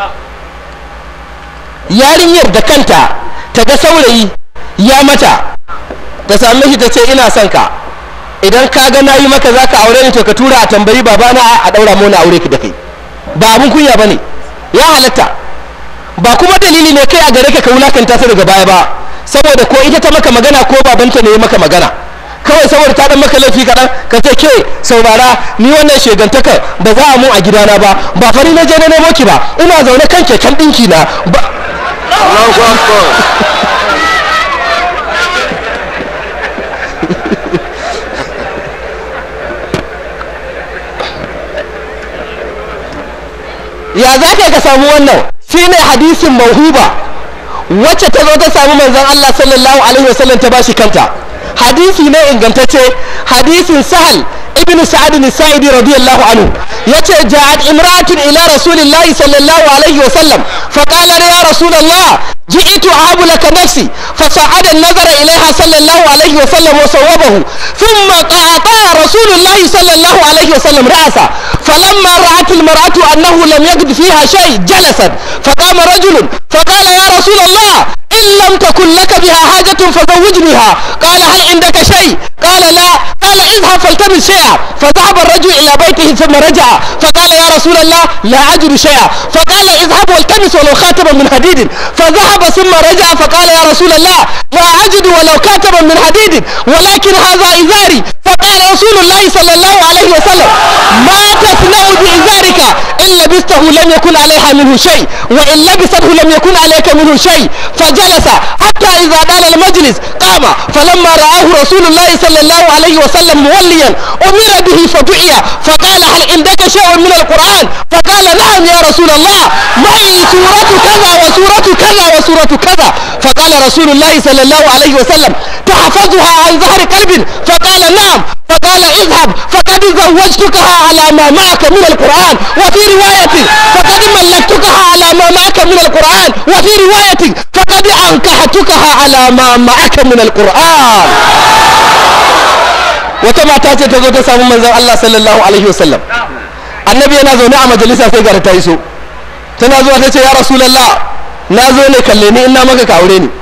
Yarinyar da kanta ta ga saurayi ya mata, ta same shi ta ce ina son ka, idan ka ga nayi maka zaka aure ni to ka tura a tambayi babana a daura mu na aure ki da kai. Ba abun kunya bane, ya halatta. Ba kuma dalili ne kai a gare ka wulakanta ta daga baya ba, saboda ko ita ta maka magana ko babanta ne ya maka magana, kawai saboda ta dan maka laifi kaɗan ka ce ke saurara ni wannan shegantakar ba za a mun a gidana ba fari na je na nemo ki ba, ina zaune kan keken ɗinki na ba. Allahu Akbar. Ya za ka samu wannan? Shi ne hadisin mauhuba wacce ta zo ta samu manzon Allah sallallahu alaihi wasallam ta bashi kanta. Hadisi ne ingantacce, hadisin Sahal ibn Sa'ad al-Sa'idi radiyallahu anhu yace ja'at imra'atun ila rasulillahi sallallahu alaihi wasallam faqala ya rasulullah جئت أهب لك نفسي فصعد النظر إليها صلى الله عليه وسلم وصوبه ثم قاطع رسول الله صلى الله عليه وسلم رأسه فلما رأت المرأة أنه لم يجد فيها شيء جلست فقام رجل فقال يا رسول الله إن لم تكن لك بها حاجة فزوجنيها قال هل عندك شيء قال لا قال اذهب فالتمس شيئا فذهب الرجل إلى بيته ثم رجع فقال يا رسول الله لا أجد شيئا فقال اذهب والتمس ولو خاتما من حديد فذهب ثم رجع فقال يا رسول الله لا أجد ولو كاتبا من حديد ولكن هذا إزاري فقال رسول الله صلى الله عليه وسلم ما تصنع بإزارك إن لبسته لم يكن عليها منه شيء وإن لبسته لم يكن عليك منه شيء فجلس حتى إذا دال المجلس قام فلما رآه رسول الله صلى الله عليه وسلم موليا أمر به فدعي فقال هل عندك شيء من القرآن فقال نعم يا رسول الله معي سورة كذا وسورة كذا وسورة كذا فقال رسول الله صلى الله عليه وسلم تحفظها عن ظهر قلب فقال نعم فقال اذهب فقد زوجتكها على ما معك من القرآن وفي رواية فقد ملكتكها على ما معك من القرآن وفي رواية فقد أنكحتكها على ما معك من القرآن. وكما تاتي تزوج سامو منزل الله صلى الله عليه وسلم النبي yana zaune a majalisa sai gara ta iso tana zuwa ta ce ya rasulullah na zo ne kalle ni ina maka ka aure ni.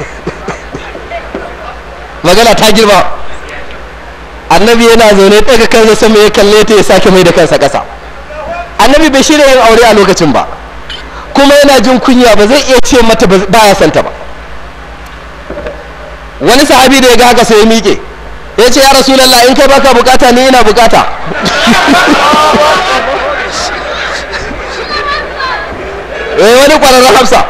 magana ta girma. Annabi yana zaune daga kansa sama ya kalle ta ya sake mai da kansa kasa. Annabi bai shirya yin aure a lokacin ba kuma yana jin kunya ba zai iya ce mata ba ya santa ba. Wani sahabi da ya ga haka sai ya miƙe ya ce ya rasulallah in kai baka bukata ni ina bukata. Wani kwararren hafsa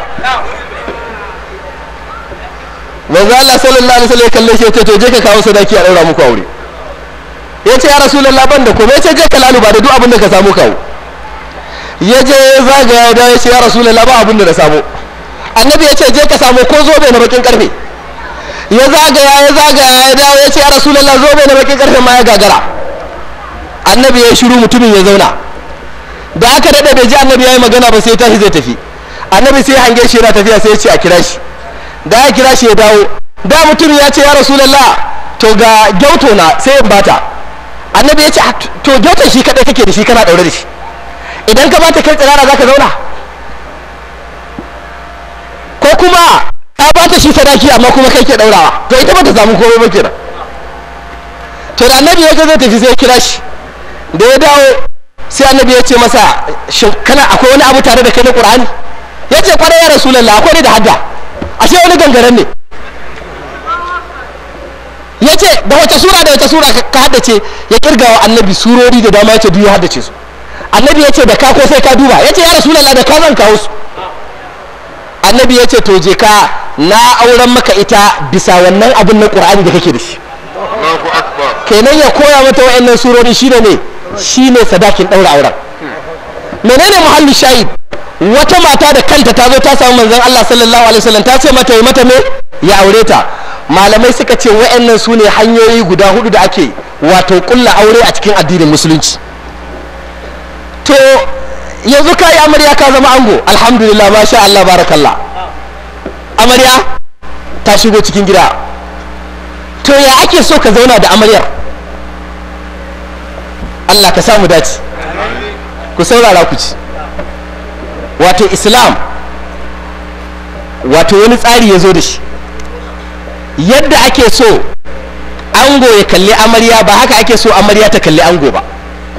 manzo Allah sallallahu alaihi wasallam kalle shi ya ce to je ka kawo sadaki a daura muku aure. Ya ce ya rasulallah ban da komai, ya ce je ka laluba da duk abin da ka samu kawo. Ya je ya zagaya da ya ce ya rasulallah ba abin da na samu. Annabi ya ce je ka samu ko zobe na bakin karfe. Ya zagaya ya dawo ya ce ya rasulallah zobe na bakin karfe ma ya gagara. Annabi ya shiru, mutumin ya zauna. Da aka dade bai ji annabi ya yi magana ba sai ya tashi zai tafi. Annabi sai ya hange shi yana tafiya sai ya ce a kira shi. Da ya kira shi ya dawo, da mutumin ya ce ya rasulallah to ga gyauto na sai in bata. Annabi ya ce to gyauton shi kadai kake da shi kana daure da shi, idan ka bata kai tsirara zaka zauna ko kuma ka bata shi sadaki amma kuma kai ke daurawa, to ita bata samu komai ba kenan. To da annabi ya ga zai tafi sai ya kira shi. Da ya dawo sai annabi ya ce masa shin kana akwai wani abu tare da kai na Qur'ani? Ya ce kwarai ya rasulullah akwai ne da hadda. Ashe wani gangaren ne. yace da wace sura ka haddace ya kirga wa annabi surori da dama yace duk ya haddace su. Annabi yace da ka ko sai ka duba, yace ya rasulullah da ka zan kawo su. Annabi yace to je ka na auren maka ita bisa wannan abun na Qur'ani da kake da shi. Allahu akbar. Kenan ya koya mata wayannan surori shine sadakin daura auren. Menene muhallu shahid? Wata mata da kanta ta zo ta samu manzon Allah sallallahu alaihi wasallam ta ce mata yi mata me ya aure ta. Malamai suka ce wayannan su ne hanyoyi guda hudu da ake wato kulla aure a cikin addinin musulunci. To yanzu ka yi amarya ka zama ango, alhamdulillah masha Allah barakallah. Amarya ta shigo cikin gida. To ya ake so ka zauna da amaryar? Allah ka samu dace. Ku saurara ku ci. Wato Islam wato wani tsari ya zo da shi. Yadda ake so ango ya kalli amarya ba haka ake so amarya ta kalli ango ba.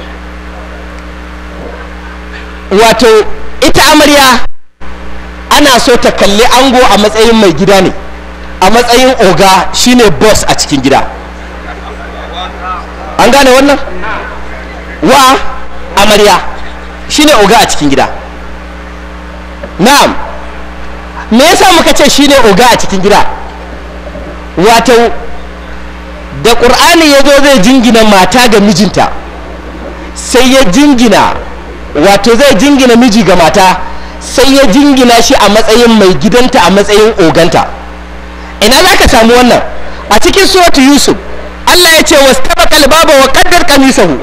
Wato ita amarya ana so ta kalli ango a matsayin mai gida ne, a matsayin oga, shine boss a cikin gida. An gane wannan? Wa amarya shine oga a cikin gida. Na'am, me yasa muka ce shine oga a cikin gida? Wato da Qur'ani ya zo zai jingina mata ga mijinta, sai ya jingina, wato zai jingina miji ga mata, sai ya jingina shi a matsayin mai gidanta, a matsayin oganta. Ina za ka samu wannan? A cikin suratu Yusuf Allah ya ce wastabaqal baba wa qaddat qamisahu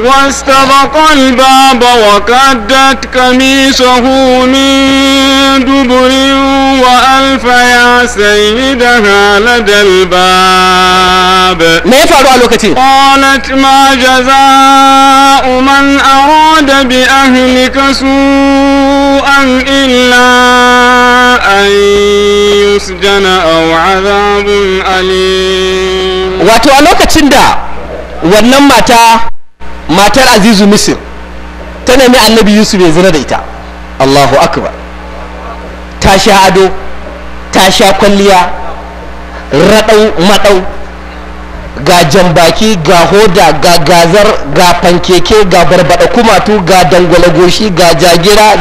min duburin wa alfa ya sayyidaha ladal bab. Me ya faru a lokacin? qalat ma jazaa'u man arada bi ahlika su'an illa an yusjana aw 'adhabun alim. Wato a lokacin da wannan matar Azizu Misir ta nemi annabi Yusuf ya zina da ita, Allahu akbar, ta sha ado, ta sha kwalliya, raɗau maɗau, ga jambaki, ga hoda, ga gazar, ga fankeke, ga barbaɗa kumatu, ga dangwala goshi, ga jagira,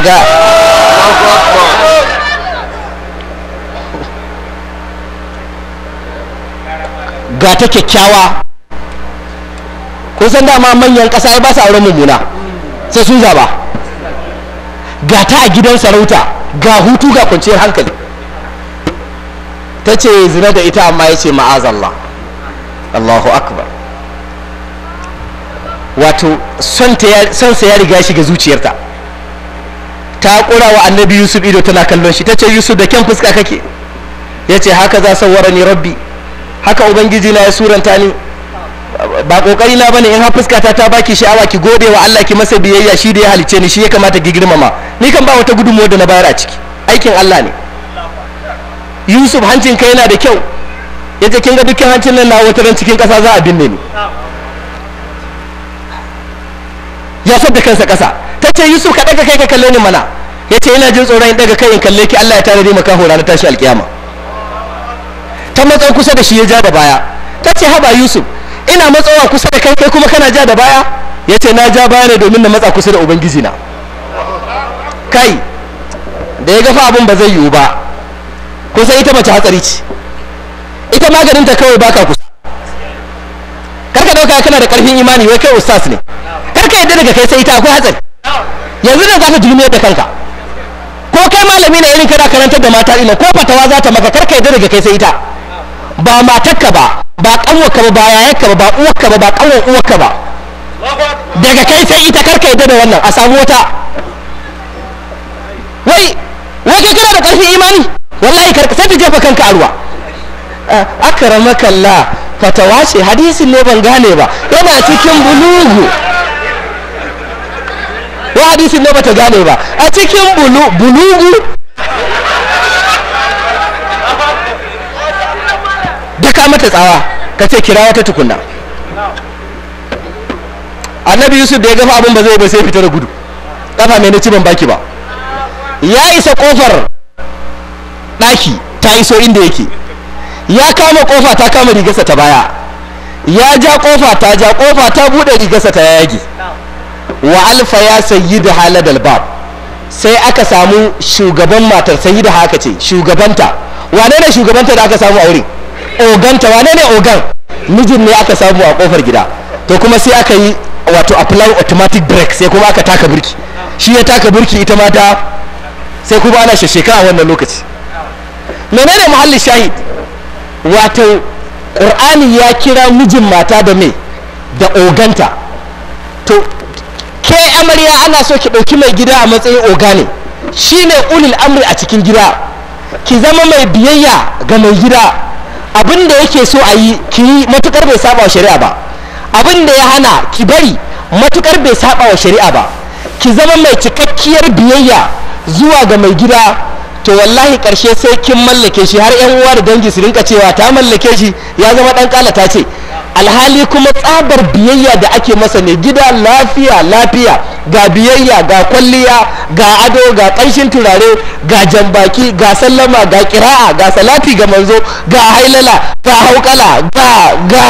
ga ta kyakkyawa. Kun san dama manyan ƙasa ba su auren mummuna sai sun zaba. Ga ta a gidan sarauta, ga hutu, ga kwanciyar hankali. Ta ce zina da ita, amma ya ce ma'azallah. Allahu akbar. Wato son sa ya riga shiga zuciyarta. Ta ƙura wa annabi Yusuf ido tana kallon shi, ta ce Yusuf da kyan fuska kake? Ya ce haka za sawwara ni rabbi, haka ubangiji na ya suranta ni, ba kokari na bane in har fuskata ta baki sha'awa ki gode wa Allah ki masa biyayya, shi da ya halice ni, shi ya kamata ki girmama ni, kan ba wata gudunmuwa da na bayar a ciki, aikin Allah ne. Yusuf hancin kai yana da kyau. Yace kin ga dukkan hancin nan na wata ran cikin kasa za a binne ni. Ya sadda kansa kasa. Tace Yusuf ka daga kai ka kalle ni mana. Yace ina jin tsoron in daga kai in kalle ki, Allah ya tare ni maka hora na tashi alkiyama. Ta matsa kusa da shi ya ja da baya. Tace haba Yusuf, ina matsawa kusa da kai kuma kana ja da baya? Yace na ja baya ne domin na matsa kusa da ubangiji na. Kai da ya ga fa abin ba zai yiwu ba, kusa ita mace hatsari ce, ita maganin ta kawai baka kusa. Karka dauka kana da karfin imani wai kai ustaz ne, karka yadda daga kai sai ita, akwai hatsari. Yanzu da zaka dulmiyar da kanka, ko kai malami ne irin kana karantar da mata ina, ko fatawa za ta maka, karka yadda daga kai sai ita. Ba matarka ba, ba kanwarka ba, ba yayarka ba, ba uwarka ba, ba kanwar uwarka ba, daga kai sai ita, karka yadda da wannan. A samu wata wai kai kana da karfin imani, wallahi karka sai ta jefa kanka a ruwa. Akramaka Allah, fatawa ce, hadisin ne ban gane ba, yana cikin bulugu. Wa hadisin ne bata gane ba, a cikin bulugu. Daka mata tsawa, ka ce kira wata tukunna. Annabi Yusuf da ya gafa abin ba zai ba sai fita da gudu, kafa mai na ci ban baki ba. Ya isa kofar ɗaki, ta iso inda yake, ya kama kofa, ta kama rigarsa ta baya, ya ja kofa ta ja kofa ta bude rigarsa ta yage wa alfa ya sayyida haladal bab sai aka samu shugaban matar sayyida haka ce shugabanta wane ne shugabanta da aka samu a wuri oganta wane ne ogan mijin ne aka samu a kofar gida to kuma sai aka yi wato apply automatic brake sai kuma aka taka birki shi ya taka birki ita mata sai kuma ana shasheka a wannan lokaci menene muhallin shahid wato qur'ani ya kira mijin mata da me da oganta to ke amarya ana so ki dauki mai gida a matsayin oga ne shine ulul amri a cikin gida ki zama mai biyayya ga mai gida abinda yake so a yi ki yi matukar bai saba wa shari'a ba abinda ya hana ki bari matukar bai saba wa shari'a ba ki zama mai cikakkiyar biyayya zuwa ga mai gida to wallahi karshe sai kin mallake shi har yan uwa da dangi su rinka cewa ta mallake shi ya zama dan kalata ce alhali kuma tsabar biyayya da ake masa ne gida lafiya lafiya ga biyayya ga kwalliya ga ado ga ƙanshin turare ga jambaki ga sallama ga kira'a ga salati ga manzo ga hailala ga haukala ga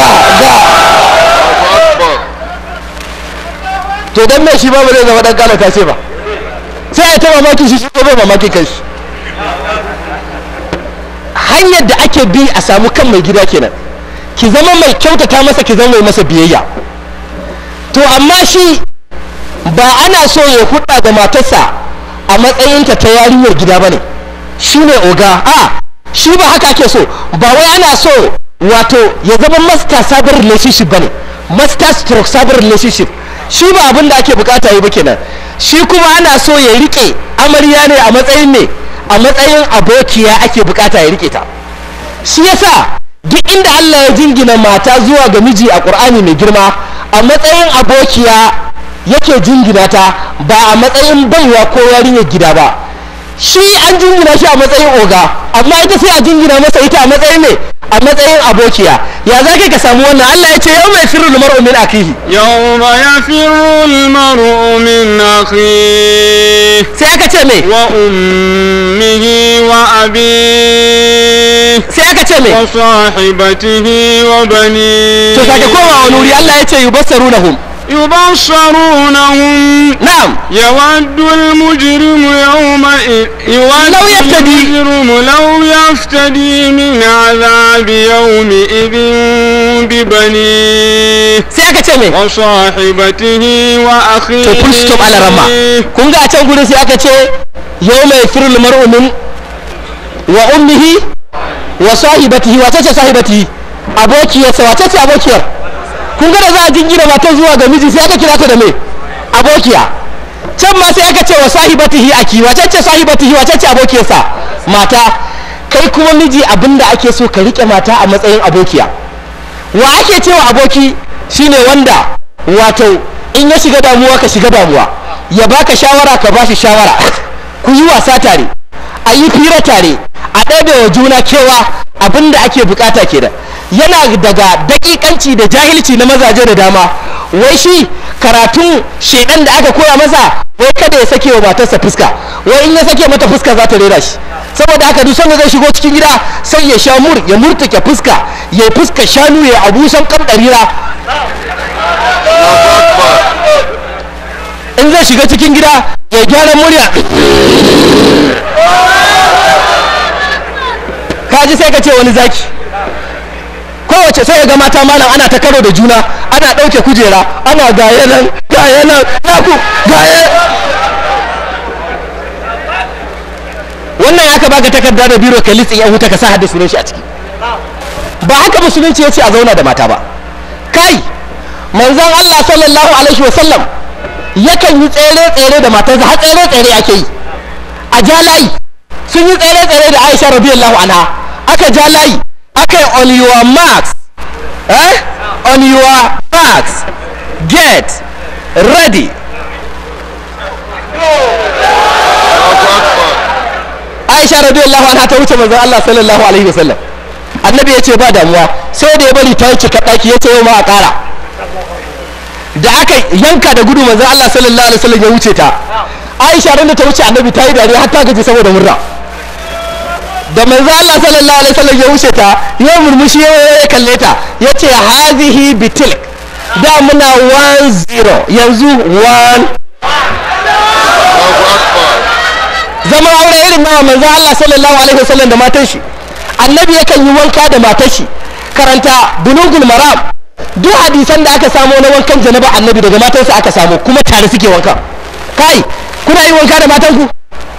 to dan me shi ba zai zama dan kalata ce ba sai ya ta mamaki shi ko bai mamaki kai shi hanyar da ake bi a samu kan mai gida kenan ki zama mai kyautata masa ki zama mai masa biyayya to amma shi ba ana so ya hudda da matarsa a matsayinta ta yarinyar gida bane shine oga a shi ba haka ake so ba wai ana so wato ya zama master sabon relationship bane master stroke sabon relationship shi ba abin da ake bukata yi ba kenan shi kuma ana so ya rike amarya ne a matsayin abokiya ake bukata ya rike ta shi yasa duk inda Allah ya jingina mata zuwa ga miji a Qur'ani mai girma a matsayin abokiya yake jingina ta ba a matsayin baiwa ko yarinyar gida ba shi an jingina shi a matsayin oga amma ita sai a jingina masa ita a matsayin ne a matsayin abokiya ya za ka samu wannan Allah ya ce yau mai firul mar'u min akihi yau ma ya firul mar'u min akhihi sai aka ce me wa ummihi wa abi sai aka ce me wa sahibatihi wa bani to sake kowa wani wuri Allah ya ce yubassarunahum يبصرونهم نعم يود المجرم لو يفتدي من عذاب يومئذ ببنيه وصاحبته وأخيه to full stop ala rama kun ga a can gurin sai aka ce yawma yafirul mar'u min wa ummihi wa sahibatihi wace ce sahibatihi abokiyarsa wace ce abokiyar kun ga da za a jingina matan zuwa ga miji sai aka kira ta da me abokiya can ma sai aka ce wa sahibatihi aki wace ce sahibatihi wace ce abokiyarsa mata kai kuma miji abinda ake so ka rike mata a matsayin abokiya wa ake cewa aboki shine wanda wato in ya shiga damuwa ka shiga damuwa ya baka shawara ka bashi shawara ku yi wasa tare a yi fira tare a ɗabe wa juna kewa abinda ake bukata kenan yana daga dakikanci da jahilci na mazaje da dama wai shi karatun shedan da aka koya masa wai kada ya sake wa matarsa fuska wai in ya sake mata fuska za ta rera shi saboda haka duk sanda zai shigo cikin gida sai ya sha ya murtuke fuska ya yi fuska shanu ya abusan kan ɗarira in zai shiga cikin gida ya gyara murya kaji sai ka ce wani zaki kowace sai ga mata malam ana ta karo da juna ana ɗauke kujera ana gaya nan naku gaya wannan aka baka takarda da biro ka litsi ya huta ka sa hadda sunan shi a ciki ba haka musulunci ya ce a zauna da mata ba kai manzon Allah sallallahu alaihi wasallam yakan yi tsere da matarsa har tsere ake yi a jalayi sun yi tsere da Aisha radiyallahu anha aka jalayi okay, on your marks, on your marks, get ready. Aisha radiyallahu anha ta wuce manzon Allah sallallahu alaihi wasallam. Annabi ya ce ba damuwa sai da ya bari ta cika daki ya ce yau ma a kara. Da aka yanka da gudu manzon Allah sallallahu alaihi wasallam ya wuce ta. Aisha ran da ta wuce annabi ta yi dariya har ta gaji saboda murna. da manzo Allah sallallahu alaihi wasallam ya wuce ta ya murmushi ya kalle ta yace hazihi bitilk da muna 10 yanzu 1 zama aure irin nawa manzo Allah sallallahu alaihi wasallam da matan shi annabi yakan yi wanka da matan shi karanta bulugul maram duk hadisan da aka samu na wankan janaba annabi daga matansa aka samu kuma tare suke wanka kai kuna yi wanka da matan ku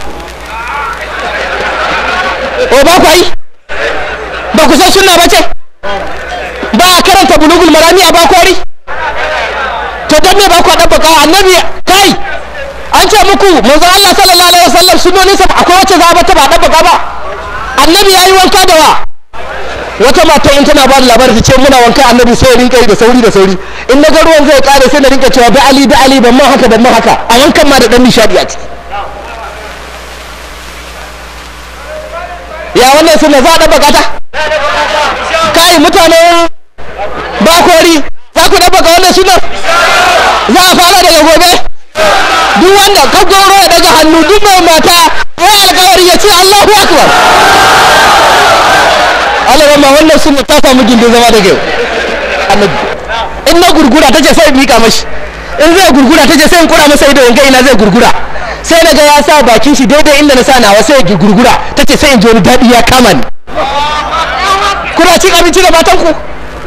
o ba ku yi ba ku san sunna ba ce ba a karanta bulugul marami a bakori to dan me ba ku dabbaka annabi kai an ce muku manzo Allah sallallahu alaihi wasallam sunnonin sa akwai wacce za ba ta ba dabbaka ba annabi yayi wanka da wa wata mata in tana ba da labarin ta ce muna wanka annabi sai rinka yi da sauri in na ga ruwan zai kare sai na rinka cewa bi ali ban ma haka a wankan ma da dan nishadi a ciki ya wannan sunna za a dabbaka ta kai mutanen bakori za ku dabbaka wannan sunna za a fara daga gobe duk wanda ka goro ya daga hannu duk mai mata ya alkawari ya ce Allahu akbar Allah ma wannan sunna ta samu gindin zama daga yau annabi in na gurgura tace sai mika mashi in zai gurgura tace sai in kura masa ido in ga ina zai gurgura sai naga ya sa bakin shi daidai inda na sa nawa sai ya gurgura tace sai in ji wani dadi ya kama ni kuna cin abinci da matan ku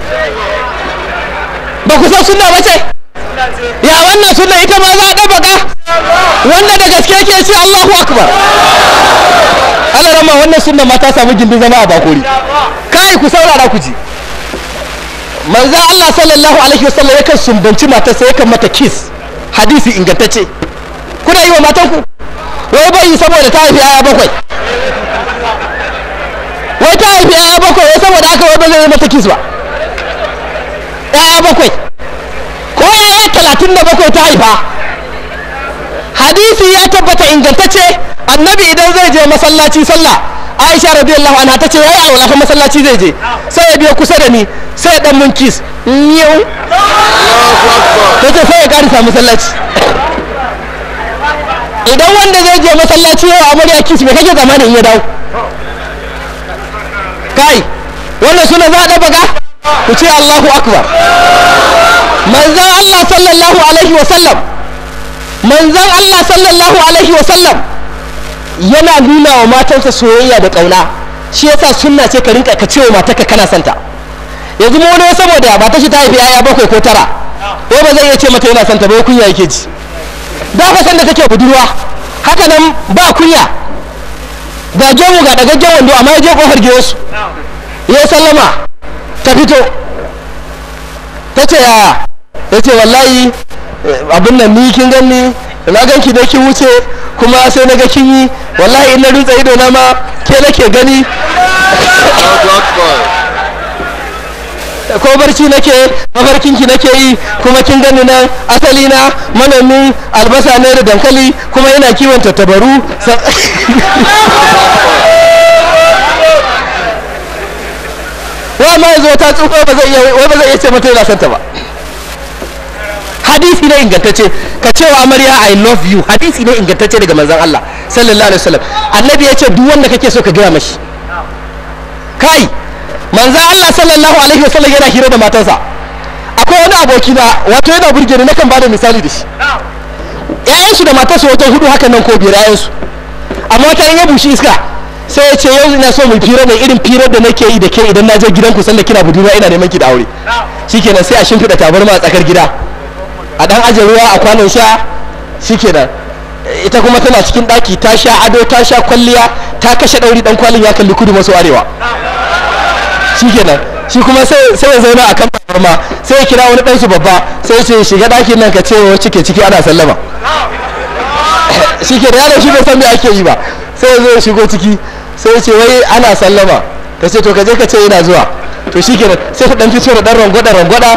ba ku san sunna ba ce ya wannan sunna ita ma za a dabbaka wanda da gaske yake ce Allahu akbar Allah rama wannan sunna ma ta samu gindin zama a bakori kai ku saurara ku ji manzo Allah sallallahu alaihi wasallam yakan sumbanci matarsa yakan mata kiss hadisi ingantacce kuna yi wa matan ku wai bai yi saboda ta haifi aya bakwai wai ta haifi aya bakwai wai saboda haka wai ba zai mata kiss ba aya bakwai ko aya 37 ta haifa hadisi ya tabbata ingantacce annabi idan zai je masallaci sallah Aisha radiyallahu anha tace yayi alwala fa masallaci zai je sai ya biyo kusa da ni sai ya dan mun kiss yau tace sai ya karisa masallaci idan wanda zai je masallaci yayi amarya kiss me kake zamanin in ya dawo kai wannan suna za a dabbaka ku ce Allahu akbar manzon Allah sallallahu alaihi wasallam manzon Allah sallallahu alaihi wasallam yana nuna wa matansa soyayya da kauna shi yasa sunna ce ka rinka ka cewa matarka kana santa yanzu mu wani saboda ba ta shi ta haifi yaya 7 ko 9 ko ba zai iya ce mata yana santa ba kunya yake ji da fa san da take budurwa haka nan ba kunya ga gemu ga dagaggen wando amma ya je kofar gidansu ya sallama ta fito ta ce yaya ya ce wallahi abin nan ni kin ganni na ganki da kin wuce kuma sai na ga kin yi wallahi in na rutsa ido na ma ke nake gani ko barci nake mafarkin ki nake yi kuma kin gani nan asali na manomin albasa ne da dankali kuma yana kiwon tattabaru wa ma zo ta tsufa ba zai iya ce mata yana santa ba hadisi ne ingantacce ka cewa amarya I love you hadisi ne ingantacce daga manzon Allah sallallahu alaihi wasallam annabi ya ce duk wanda kake so ka gaya mashi kai manzon Allah sallallahu alaihi wasallam yana hira da matarsa akwai wani aboki na wato yana burge ni nakan bada misali da shi ƴaƴansu da matarsa wajen 4 haka nan ko 5 ƴaƴansu amma wata ran ya bushi iska sai ya ce yau ina so mu fira ne irin firar da nake yi da ke idan na je gidanku sanda kina budurwa ina neman ki da aure shikenan sai a shimfida tabarma a tsakar gida a dan aje ruwa a kwanon sha shikenan ita kuma tana cikin daki ta sha ado ta sha kwalliya ta kashe dauri dan kwalin ya kalli kudu maso arewa shikenan shi kuma sai ya zauna akan tabarma sai ya kira wani dan su babba sai ya ce shiga dakin nan ka ce wa ciki ana sallama shikenan yaron shi bai san me ake yi ba sai ya zo ya shigo ciki sai ya ce wai ana sallama ta ce to ka je ka ce ina zuwa to shikenan sai ta dan fito da dan rangwada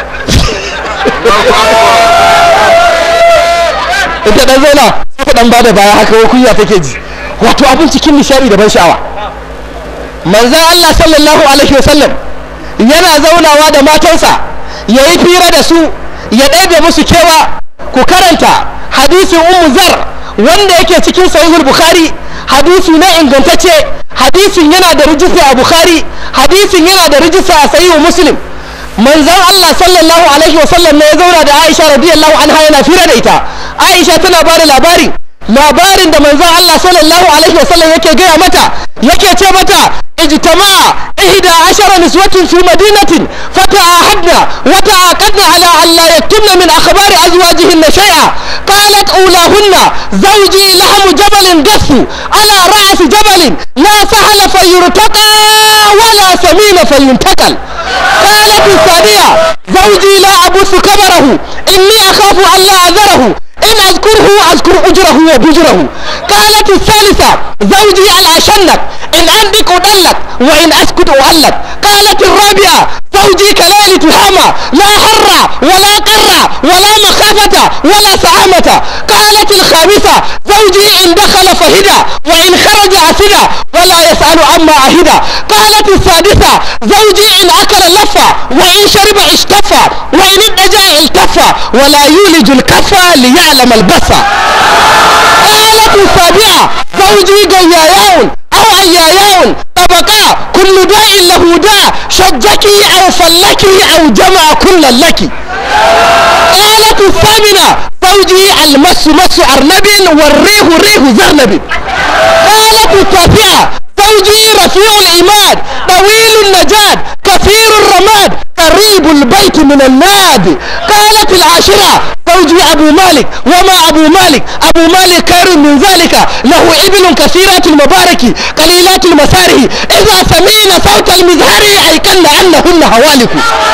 ita dan zauna sai ta dan bada baya haka wai kunya take ji wato abin cikin nishadi da ban sha'awa manzon Allah sallallahu alaihi wasallam yana zaunawa da matansa yayi fira da su ya ɗebe musu kewa ku karanta hadisin ummu zar wanda yake cikin sahihul bukhari hadisi ne ingantacce, hadisin yana da rijista a Bukhari, hadisin yana da rijista a Sahihu Muslim. Manzon Allah sallallahu alaihi wasallam ne ya zauna da Aisha radiyallahu anha yana fira da ita. Aisha tana bada labarin da manzon Allah sallallahu alaihi wasallam yake gaya mata, yake ce mata ijtama'a 11 niswatun fi madinatin fata'ahadna wa ta'aqadna ala an la yaktubna min akhbari azwajihinna shay'a. qalat ulahunna zawji lahmu jabalin dasu ala ra's jabalin la sahla fayurtaqa wa la samina fayuntakal. qalat الثانية زوجي لا أبث كبره إني أخاف أن لا أذره إن أذكره أذكر أجره وبجره. قالت الثالثة زوجي الأشنك إن أندك أدلك وإن أسكت أهلك. قالت الرابعة زوجي كليل تهامة لا حر ولا قر ولا مخافة ولا سعامة. قالت الخامسة زوجي إن دخل فهدى وإن خرج عسدى ولا يسأل عما عهدى. قالت السادسة زوجي إن أكل لفة وإن شرب اشتفى وإن اتجع التفى ولا يولج الكفى ليعلم البصى. قالت السابعة زوجي جيايون أو عيايون طبقا كل داء له داء شجكي أو فلكي أو جمع كل لك. قالت الثامنة زوجي المس مس أرنب والريح ريح زرنب. قالت التاسعة زوجي رفيع العماد طويل النجاد كثير الرماد قريب البيت من الناد. قالت العاشرة زوجي أبو مالك وما أبو مالك أبو مالك خير من ذلك له إبل كثيرات المبارك قليلات المساره إذا سمعن صوت المزهر أيقن أنهن هوالك.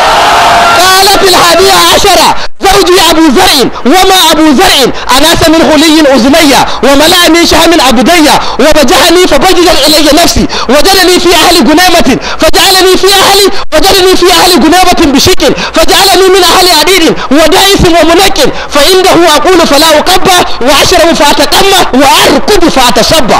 قالت الحادية عشرة زوجي أبو زرع وما أبو زرع أناس من حلي أذني وملأ من شهم عبدي وبجحني فبجل إلي نفسي وجدني في أهل جنامة فجعلني في أهلي وجدني في أهل جنامة بشكل فجعلني من أهل عديد ودائس ومنكر فعنده أقول فلا أقبى وأشرب فأتقمى وأركض فأتشبى.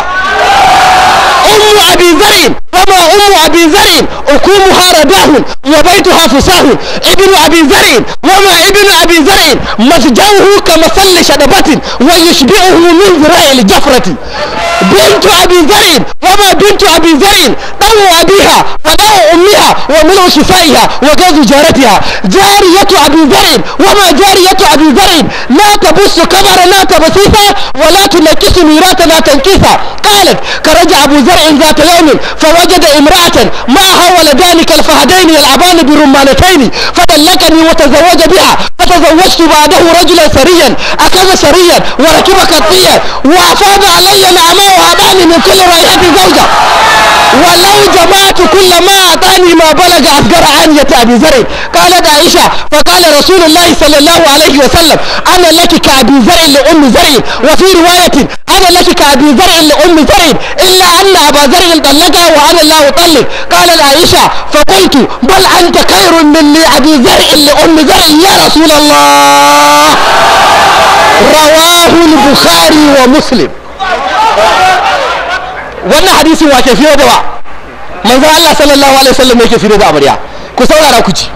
أم أبي زرع وما أم أبي زرع أكومها رداه وبيتها فساه. ابن أبي زرع وما ابن أبي زرع مسجوه كمثل شدبة ويشبعه من ذراع الجفرة. بنت أبي زرع وما بنت أبي زرع طوع أبيها وداء أمها وملء شفائها وغاز جارتها. جارية أبي زرع وما جارية أبي زرع لا تبص كبر لا تبصيثا ولا تنكس ميرات لا تنكسا. قالت خرج أبو زرع ذات يوم فوجد امرأة معها ولدان كالفهدين يلعبان برمانتين فطلقني وتزوج بها فتزوجت بعده رجلا سريا أخذ سريا وركب قطيا وأفاض علي نعمه وهداني من كل رائحة زوجة ولو جمعت كل ما أعطاني ما بلغ أصغر عنية أبي زرع. قالت عائشة فقال رسول الله صلى الله عليه وسلم أنا لك كأبي زرع لأم زرع وفي رواية أنا لك كأبي زرع لأم زرع إلا أن أبا زرع طلقها وأنا لا أطلق. قالت عائشة فقلت بل أنت خير من أبي زرع لأم زرع يا رسول الله. رواه البخاري ومسلم. wannan hadisin wa ke fiye da wa manzo Allah sallallahu alaihi wasallam yake fiye da amarya. ku saurara ku ci.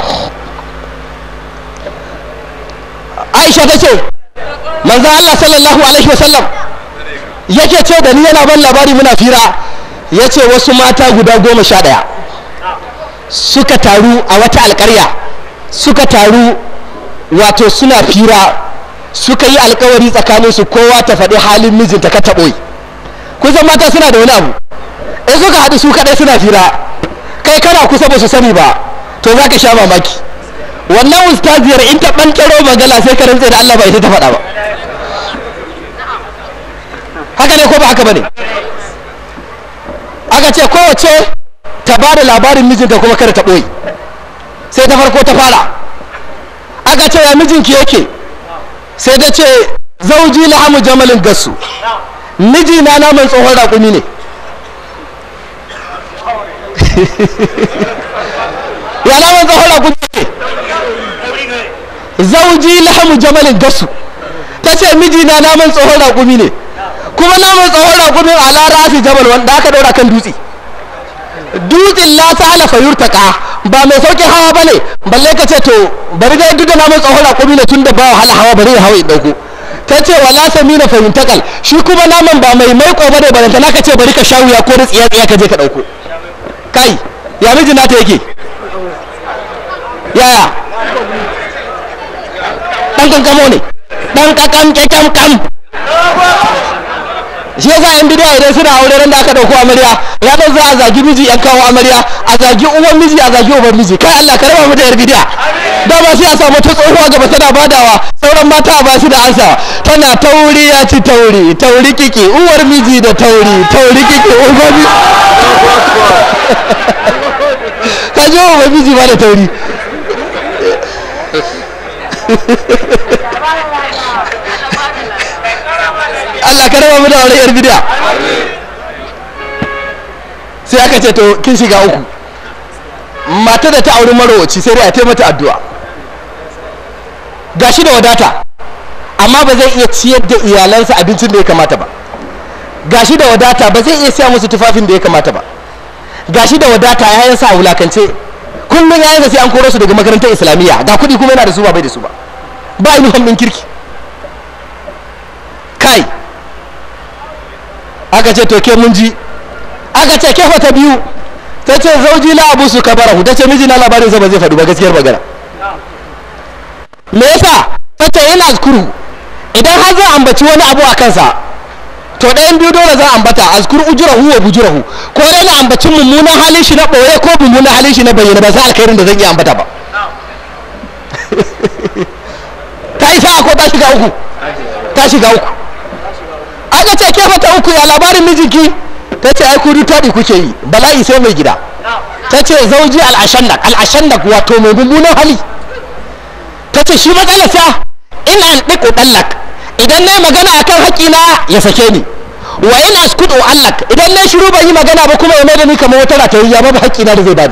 Aisha ta ce manzo Allah sallallahu alaihi wasallam yake ce da ni yana ban labari muna fira yace wasu mata guda 11 suka taru a wata alƙarya suka taru wato suna fira suka yi alƙawari tsakaninsu kowa ta faɗi halin mijinta ka taɓoyi. kusan mata suna da wani abu in suka haɗu su kaɗai suna fira kai kana kusa ba su sani ba to za ka sha mamaki. wannan ustaziyar in ta ɓantaro magana sai ka rantse da Allah ba ita ta faɗa ba. haka ne ko ba haka ba ne? aka ce kowace ta ba da labarin mijinta kuma kada ta ɓoye. sai ta farko ta fara aka ce ya mijinki yake sai ta ce zauji lahamu jamalin gassu mijina naman tsohon raƙumi ne. ya naman tsohon raƙumi ne. zauji lahamu jamalin gasu ta ce mijina naman tsohon raƙumi ne kuma naman tsohon raƙumi a lara fi jabal wanda aka ɗaura kan dutse. dutsen la sa'ala fayurtaka ba mai sauƙin hawa bane balle ka ce to bari dai duk da naman tsohon raƙumi ne tun da ba wahala hawa bari ya hawa in ɗauko ta ce wala samina fahimtakal, shi kuma naman ba mai maiko ba da balanta na ka ce bari ka sha wuya ko da tsiya ka je ka ɗauko. Kai ya miji nata yake yaya ɗan kankamo ne ɗan kakam shi yasa yan bidiya idan suna aure ran da aka dauko amarya ya dan za a zagi miji yan kawo amarya a zagi uwan miji a zagi uban miji. Kai Allah ka raba mu da yar bidiya da ba sai a samu ta tsohuwa gaba tana badawa sauran mata ba su da ansawa tana tauri ya ci tauri kike uwar miji da tauri kike uwar miji ka ji uwar miji ba da tauri. Allah ka raba mu da wani yar bidiya. Sai aka ce to kin shiga uku. Mata da ta auri marowaci sai dai a taimata addu'a. Gashi da wadata amma ba zai iya ciyar da iyalansa abincin da ya kamata ba. Gashi da wadata ba zai iya siya musu tufafin da ya kamata ba. Gashi da wadata yayansa a wulakance. Kullum yayansa sai an koro su daga makarantar islamiyya ga kuɗi kuma yana da su ba bai da su ba. Ba uniform ɗin kirki. Kai aka ce to ke mun ji, aka ce kefa ta biyu ta ce zauji la abu su kabarahu, ta ce miji na labarin sa ba zai faɗi ba gaskiyar magana. Me yasa ta ce ina azkuru idan har zan ambaci wani abu a kansa to ɗayan biyu dole zan ambata azkuru ujurahu wa bujurahu, ko dai na ambaci mummunan halin shi na ɓoye ko mummunan halin shi na bayyana ba sai alkhairin da zan iya ambata ba. Ta isa ko ta shiga uku? Ta shiga uku. Aka ce ke fata uku ya labarin mijinki? Ta ce ai kudu taɗi kuke yi bala'i sai mai gida. Ta ce zauji al'ashannak wato mai mummunan hali. Ta ce shi matsalarsa ina an ɗiƙo ɗallak idan na yi magana a kan haƙƙina ya sake ni, wa ina askuɗo allak idan na shiru ban yi magana ba kuma ya mai da ni kamar wata ratayayya babu haƙƙina da zai bani.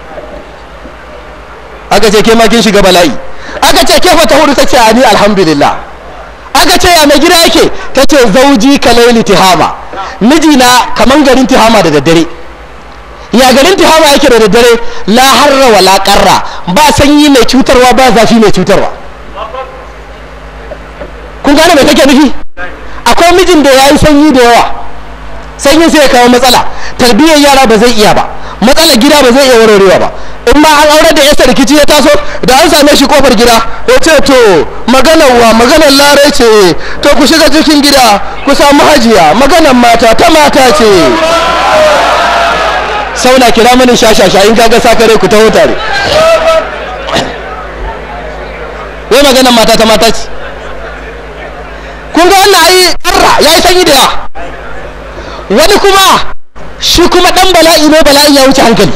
Aka ce ke ma kin shiga bala'i. Aka ce ke fata hudu, ta ce ani alhamdulillah. Aka ce ya mai gida yake? Ta ce zauji kalaili tihama, mijina kaman garin tihama da daddare. Ya garin tihama yake da daddare? La harra wa la qarra, ba sanyi mai cutarwa ba zafi mai cutarwa. Kun gane mai take nufi? Akwai mijin da yayi sanyi da yawa, sanyi sai ya kawo matsala, tarbiyyar yara ba zai iya ba, matsalar gida ba zai iya warwarewa ba. In ma an aure da yasa rikici ya taso da an same shi kofar gida ya ce to maganar larai ce, to ku shiga cikin gida ku samu hajiya, maganar mata ta mata ce. Sauna kira mani shashasha in kaga sakare ku taho tare. Wai maganar mata ta mata ce. Kun ga wannan ai karra yayi sanyi da yawa. Wani kuma shi kuma dan bala'i ne, bala'i ya wuce hankali.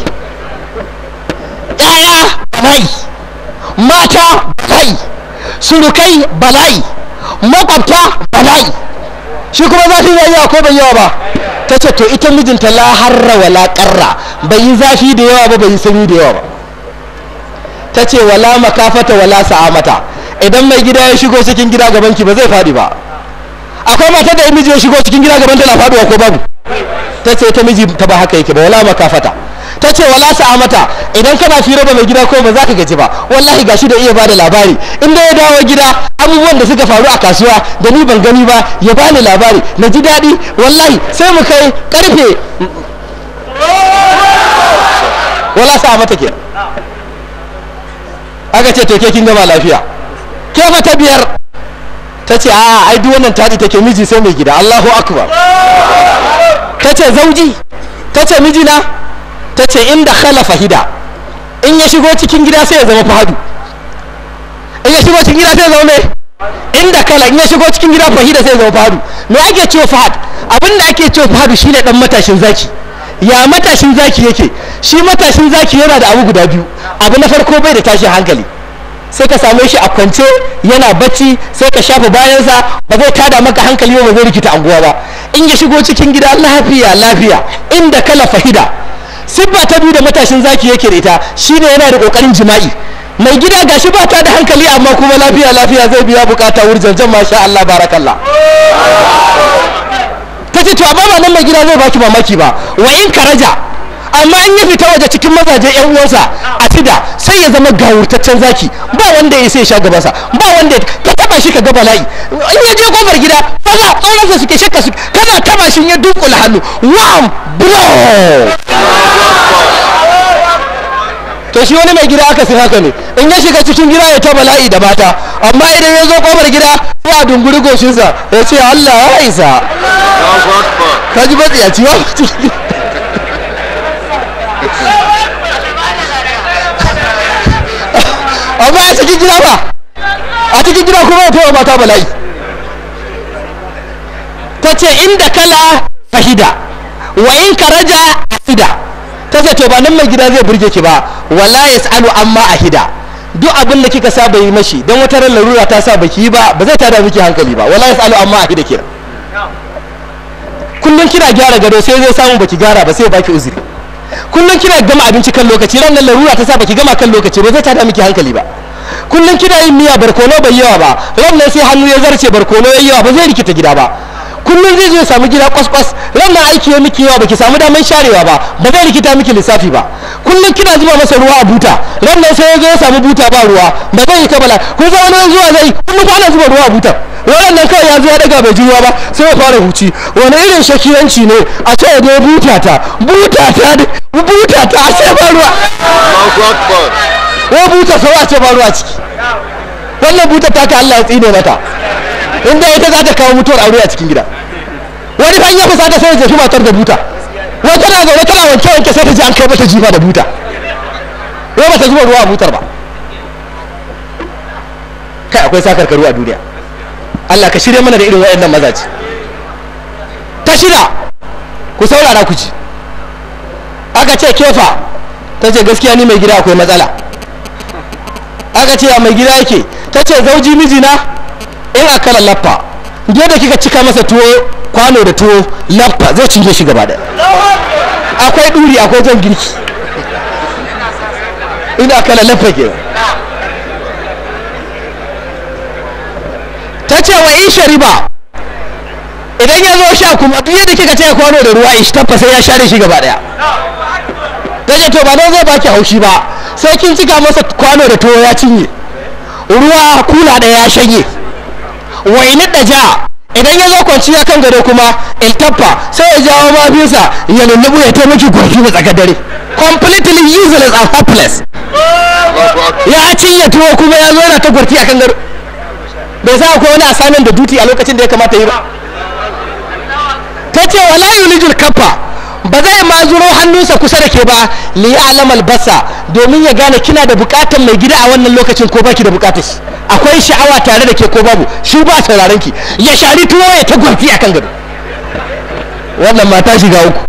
‘Ya'ya bala'i, mata bala'i, surukai bala'i, makwabta bala'i, shi kuma zafi ya yawa ko bai yawa ba. Ta ce to ita mijinta la harra wa la qarra, bai yi zafi da yawa ba bai yi sanyi da yawa ba. Ta ce wala makafata wala sa'amata, idan mai gida ya shigo cikin gida gabanki ba zai faɗi ba. Akwai mata da miji ya shigo cikin gida gaban ta na faɗuwa ko babu? Ta ce ta miji ta ba haka yake ba, wala makafata. Ta ce wala sa'amata, idan kana fira da mai gida ko ba za ka gaji ba, wallahi gashi da iya bada labari. Inda ya dawo gida abubuwan da suka faru a kasuwa da ni ban gani ba ya bani labari na ji daɗi, wallahi sai mu kai karfe. Wala sa'amata ke. Aka ce to ke kin gama lafiya. Ke fa ta biyar. Ta ce a ai duk wannan tadi take miji sai mai gida. Allahu akbar. Ta ce zauji, ta ce mijina, ta ce inda khala fahida, in ya shigo cikin gida sai ya zama fahadu. In ya shigo cikin gida sai ya zama mai inda kala, in ya shigo cikin gida fahida sai ya zama fahadu. Me ake cewa fahad? Abin da ake cewa fahadu shine dan matashin zaki. Ya matashin zaki yake? Shi matashin zaki yana da abu guda biyu. Abu na farko bai da tashin hankali, sai ka same shi a kwance yana bacci, sai ka shafa bayansa, ba zai tada maka hankali ba zai rikita anguwa ba. In ya shigo cikin gida lafiya inda kala fahida. Siffa ta biyu da matashin zaki yake da ita shine yana da kokarin jima'i. Mai gida gashi ba ta da hankali amma kuma lafiya zai biya bukata wurjanjan, masha Allah barakallah. Ta ce to amma ba nan mai gida zai baki mamaki ba. Wa in karaja, amma in ya fita waje cikin mazaje yan uwansa a tida sai ya zama gawurtaccen zaki, ba wanda ya sai sha gabansa, ba wanda ka taba shi ka ga bala'i. In ya je kofar gida maza tsoronsa suke shakka su, kana taba shi ya dunkula hannu wham blow. To shi wani mai gida aka sai haka ne, in ya shiga cikin gida ya ta bala'i da mata, amma idan ya zo kofar gida sai a dunguri goshinsa ya ce Allah ya isa. Ka ji matsiyaci wa amma a cikin gida ba, a cikin gida kuma ya tawa mata bala'i. Ta ce inda kala fahida wa in karaja asida. Ta ce to ba nan mai gida zai burge ki ba, wala yasalu amma ahida. Duk abin da kika saba yi mashi dan wata ran larura ta sa baki yi ba zai tada miki hankali ba, wala yasalu amma ahida kira. Kullun kina gyara gado sai zai samu baki gyara ba sai ya baki uzuri. Kullun kina gama abinci kan lokaci, ran nan larura ta sa baki gama kan lokaci ba zai tada miki hankali ba. Kullun kina yin miya barkono bai yawa ba, ran nan sai hannu ya zarce barkono yayi yawa ba zai rikita gida ba. Kullun zai zo ya samu gida kwaskwas, ran nan aiki ya miki yawa baki samu daman sharewa ba zai rikita miki lissafi ba. Kullun kina zuba masa ruwa a buta, ran nan sai ya zo ya samu buta ba ruwa ba zai yi ta bala. Ko za wani zuwa zai kullun ba ana zuba ruwa a buta, wannan kawai ya zo ya daga bai ji ruwa ba sai ya fara huci. Wani irin shakiyanci ne a ce da butata a ce ba ruwa, ko buta sau a ce ba ruwa ciki. Wannan buta ta ka Allah ya tsine mata, inda ita za ta kawo mutuwar aure a cikin gida. Wani fa ya fusata sai ya jefi matar da buta, wata na zaune tana wanke sai ta ji an kai mata jifa da buta, ko ba ta zuba ruwa a butar ba. Kai akwai sakarkaru a duniya, Allah ka shirya mana da irin waɗannan mazaji. Ta shida, ku saurara ku ci. Aka ce kefa, ta ce gaskiya ni mai gida akwai matsala. Aka ce ya mai gida yake, ta ce zauji mijina in akala laffa, da kika cika masa tuwo kwano da tuwo laffa zai cinye shi gaba daya. Akwai duri akwai jan girki, in akala laffa ke. Ta ce wa in shariba, idan ya zo sha kuma duk yadda kika ce kwano da ruwa ishi taffa sai ya share shi gaba daya. Ta ce to ba don zai baki haushi ba, sai kin cika masa kwano da tuwo ya cinye, ruwa kula da ya shanye. Wa in da ja, idan ya zo kwanciya kan gado kuma iltaffa sai ya jawo mafinsa ya lullubu ya taimaki gwarfi da tsakar dare, completely useless and hopeless. Ya cinye tuwo kuma ya zo yana ta gwarfi a kan gado, bai sa akwai wani asamin da duty a lokacin da ya kamata yi ba. Ta ce wala yulijul kaffa, ba zai ma zuro hannunsa kusa da ke ba li ya'lam albasa, domin ya gane kina da bukatar mai gida a wannan lokacin ko baki da bukatar shi, akwai sha'awa tare da ke ko babu, shi ba sauraron ki, ya shari tuwo ya ta gwarfi akan gado. Wannan mata shiga uku.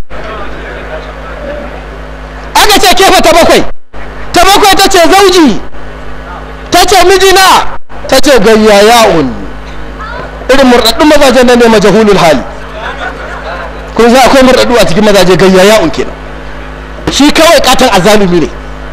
Aka ce kefa ta bakwai ta ce zauji, ta ce mijina, ta ce gayyaya'un, irin murɗaɗɗun mazajen nan ne majahulul hali. Kun za akwai murɗaɗɗu a cikin mazaje gayyaya'un kenan, shi kawai katon azalumi ne.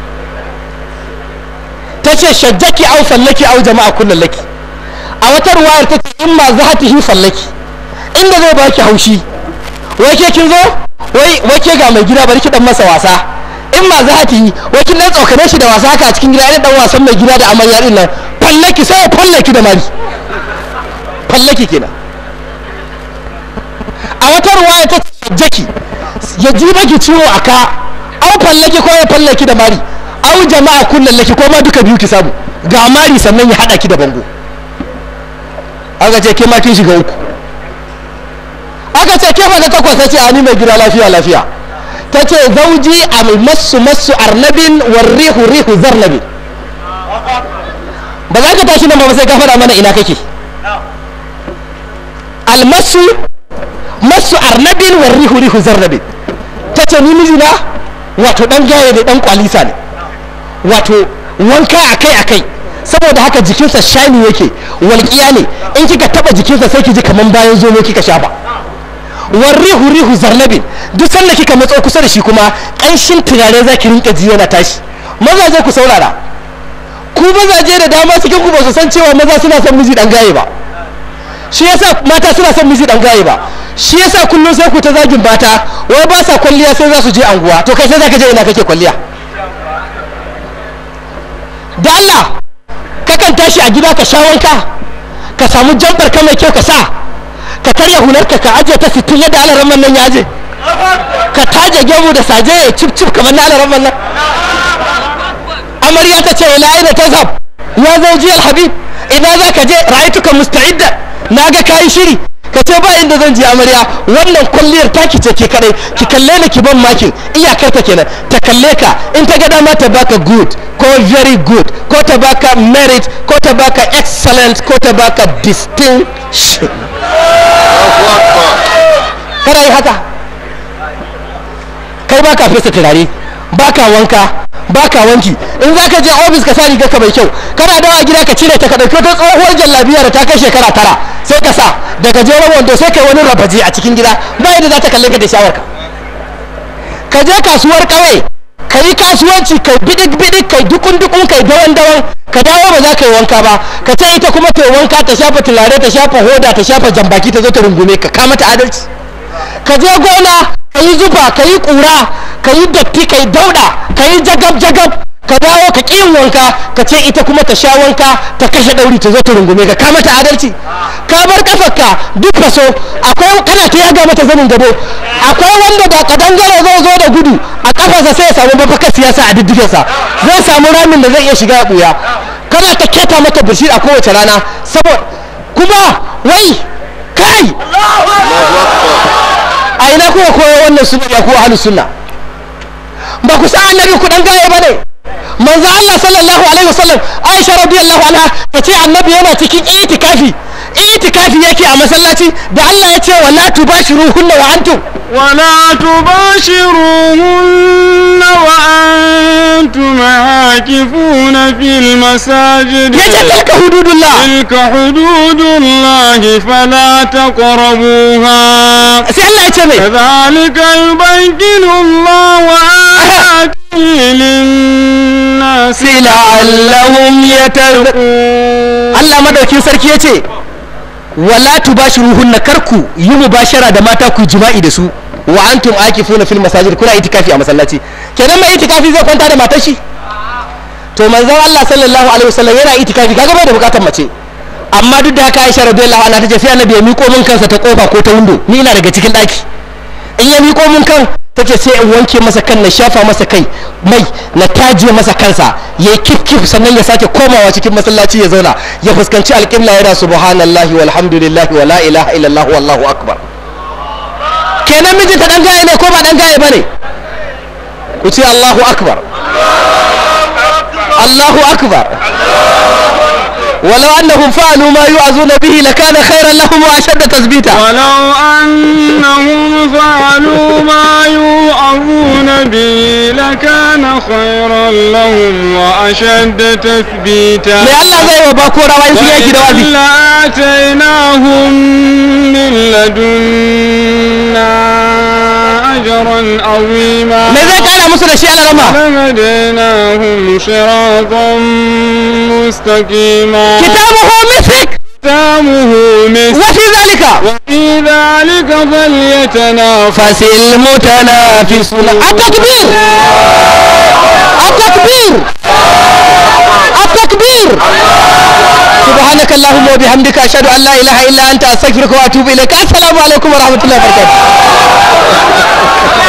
Ta ce shajjaki au sallaki au jama'a kullum laki. A wata ruwayar ta ce in ma zahatihi sallaki, inda zai baki haushi wai ke kin zo wai ke ga mai gida bari ki dan masa wasa, in ma zahatihi wai kin dan tsokane shi da wasa haka a cikin gida, irin dan wasan mai gida da amarya din nan, fallaki sai ya fallaki da mari, fallaki kenan. A wata ruwaya ta ce jaki ya ji baki ciwo a ka, au fallaki ko ya fallaki da mari, au jama'a kullum laki ko ma duka biyu ki samu, ga mari sannan ya hada ki da bango. Aka ce ke ma kin shiga uku. Aka ce ke fa da takwas, ta ce ani mai gida lafiya. Ta ce zauji masu arnabin warrihu rihu zarnabin. Ba za ka tashi nan ba sai ka faɗa mana ina kake. Almasu arnabin warrihu rihu zarnabin. Ta ce ni mijina wato dan gaye ne, dan kwalisa ne, wato wanka akai saboda haka jikinsa shani yake, walƙiya ne, in kika taba jikinsa sai ki ji kaman bayan zomo kika shafa. Warrihu rihu zarnabin, duk sanda kika matso kusa da shi kuma ƙanshin turare za ki rinka ji yana tashi. Mazaje ku saurara, ku mazaje da dama cikin ku ba su san cewa maza suna son miji dan gaye ba. shi yasa mata suna son miji dan gaye ba, shi yasa kullum sai ku ta zagin mata wai ba sa kwalliya sai za su je anguwa. To kai sai zaka je ina kake kwalliya? da Allah kakan tashi a gida ka sha wanka ka samu jambar ka mai kyau ka sa, ka karya hularka ka aje ta 60 yadda alaran nan ya aje, ka taje gemu da saje ya cip cip kamar na alaran nan. amarya ta ce ila aina tazhab ya zawji alhabib, ina za ka je? ra'aytuka musta'idda, naga kai shiri. ka ce ba inda zan je amarya, wannan kwalliyar taki ce ke kadai, ki kalle ni ki ban makin iyakar ta kenan. ta kalle ka in ta ga dama ta baka good ko very good ko ta baka merit ko ta baka excellent ko ta baka distinction. kada yi haka, kai baka fesa turare, baka wanka, baka wanki. in za ka je ofis ka sa riga ka mai kyau, kana dawa gida ka cire ta ka ɗauki wata tsohuwar jallabiya da ta kai shekara 9 sai ka sa da gajeren wando sai kai wani rabaji a cikin gida, ba yadda za ta kalle ka da shawarka. ka je kasuwar ƙauye ka yi kasuwanci kai bidik kai dukun kai dawan ka dawo ba za ka yi wanka ba, ka ce ita kuma ta yi wanka, ta shafa tulare, ta shafa hoda, ta shafa jambaki, ta zo ta rungume ka, ka mata adalci. ka je gona ka yi zuba, ka yi ƙura, ka yi datti, ka yi dauɗa, ka yi jagab ka dawo ka ƙi yin wanka, ka ce ita kuma ta sha wanka, ta kashe ɗauri, ta zo ta rungume ka, ka mata adalci. ka bar kafarka duk faso, akwai kana ta yaga mata zanin gado, akwai wanda da kadangare zai zo da gudu a kafarsa sai ya samu mafakar siyasa a diddigensa, zai samu ramin da zai iya shiga buya. kana ta keta mata bashir a kowace rana, saboda kuma wai kai a ina kuka koyo wannan sunna ya kuwa ahlus sunna? ba ku san annabi ku dan gaye bane? manzo Allah sallallahu alaihi wasallam, Aisha radiyallahu anha tace annabi yana cikin itikafi yake a masallaci da Allah ya ce wala tubashiruhunna wa antum akifuna fil masajid. yace tilka hududullah fala taqrabuha. sai Allah ya ce me? kadhalika yubayyinu Allahu ayatihi lin-nasi la'allahum yattaqun. Allah madaukin sarki yace wala tubashiruhunna, karku yi mubashara da mata ku jima'i da su, wa antum akifuna fil masajid, kuna itikafi a masallaci. kenan mai itikafi zai kwanta da matar shi? to manzon Allah sallallahu alaihi wasallam yana itikafi, kaga bai da bukatar mace, amma duk da haka Aisha radiyallahu anha tace sai annabi ya miko min kansa ta kofa ko ta window, ni ina daga cikin daki, in ya miko min kan tace sai in wanke masa kan, na shafa masa kai mai, na taje masa kansa, ya kif sannan ya sake komawa cikin masallaci ya zauna ya fuskanci alƙibla yana subhanallahi walhamdulillahi wala ilaha illallah wallahu akbar. kenan mijinta dan gaye ne ko ba dan gaye bane? ku ce Allahu akbar, Allahu akbar. ولو أنهم فعلوا ما يوعظون به لكان خيرا لهم وأشد تثبيتا. ولو أنهم فعلوا ما يوعظون به لكان خيرا لهم وأشد تثبيتا. لآتيناهم من لدنا أجرا عظيما. لهديناهم صراطا مستقيما. كتابه مسك وفي ذلك فليتنافس المتنافسون. التكبير. سبحانك اللهم وبحمدك أشهد أن لا إله إلا أنت أستغفرك وأتوب إليك. السلام عليكم ورحمة الله وبركاته.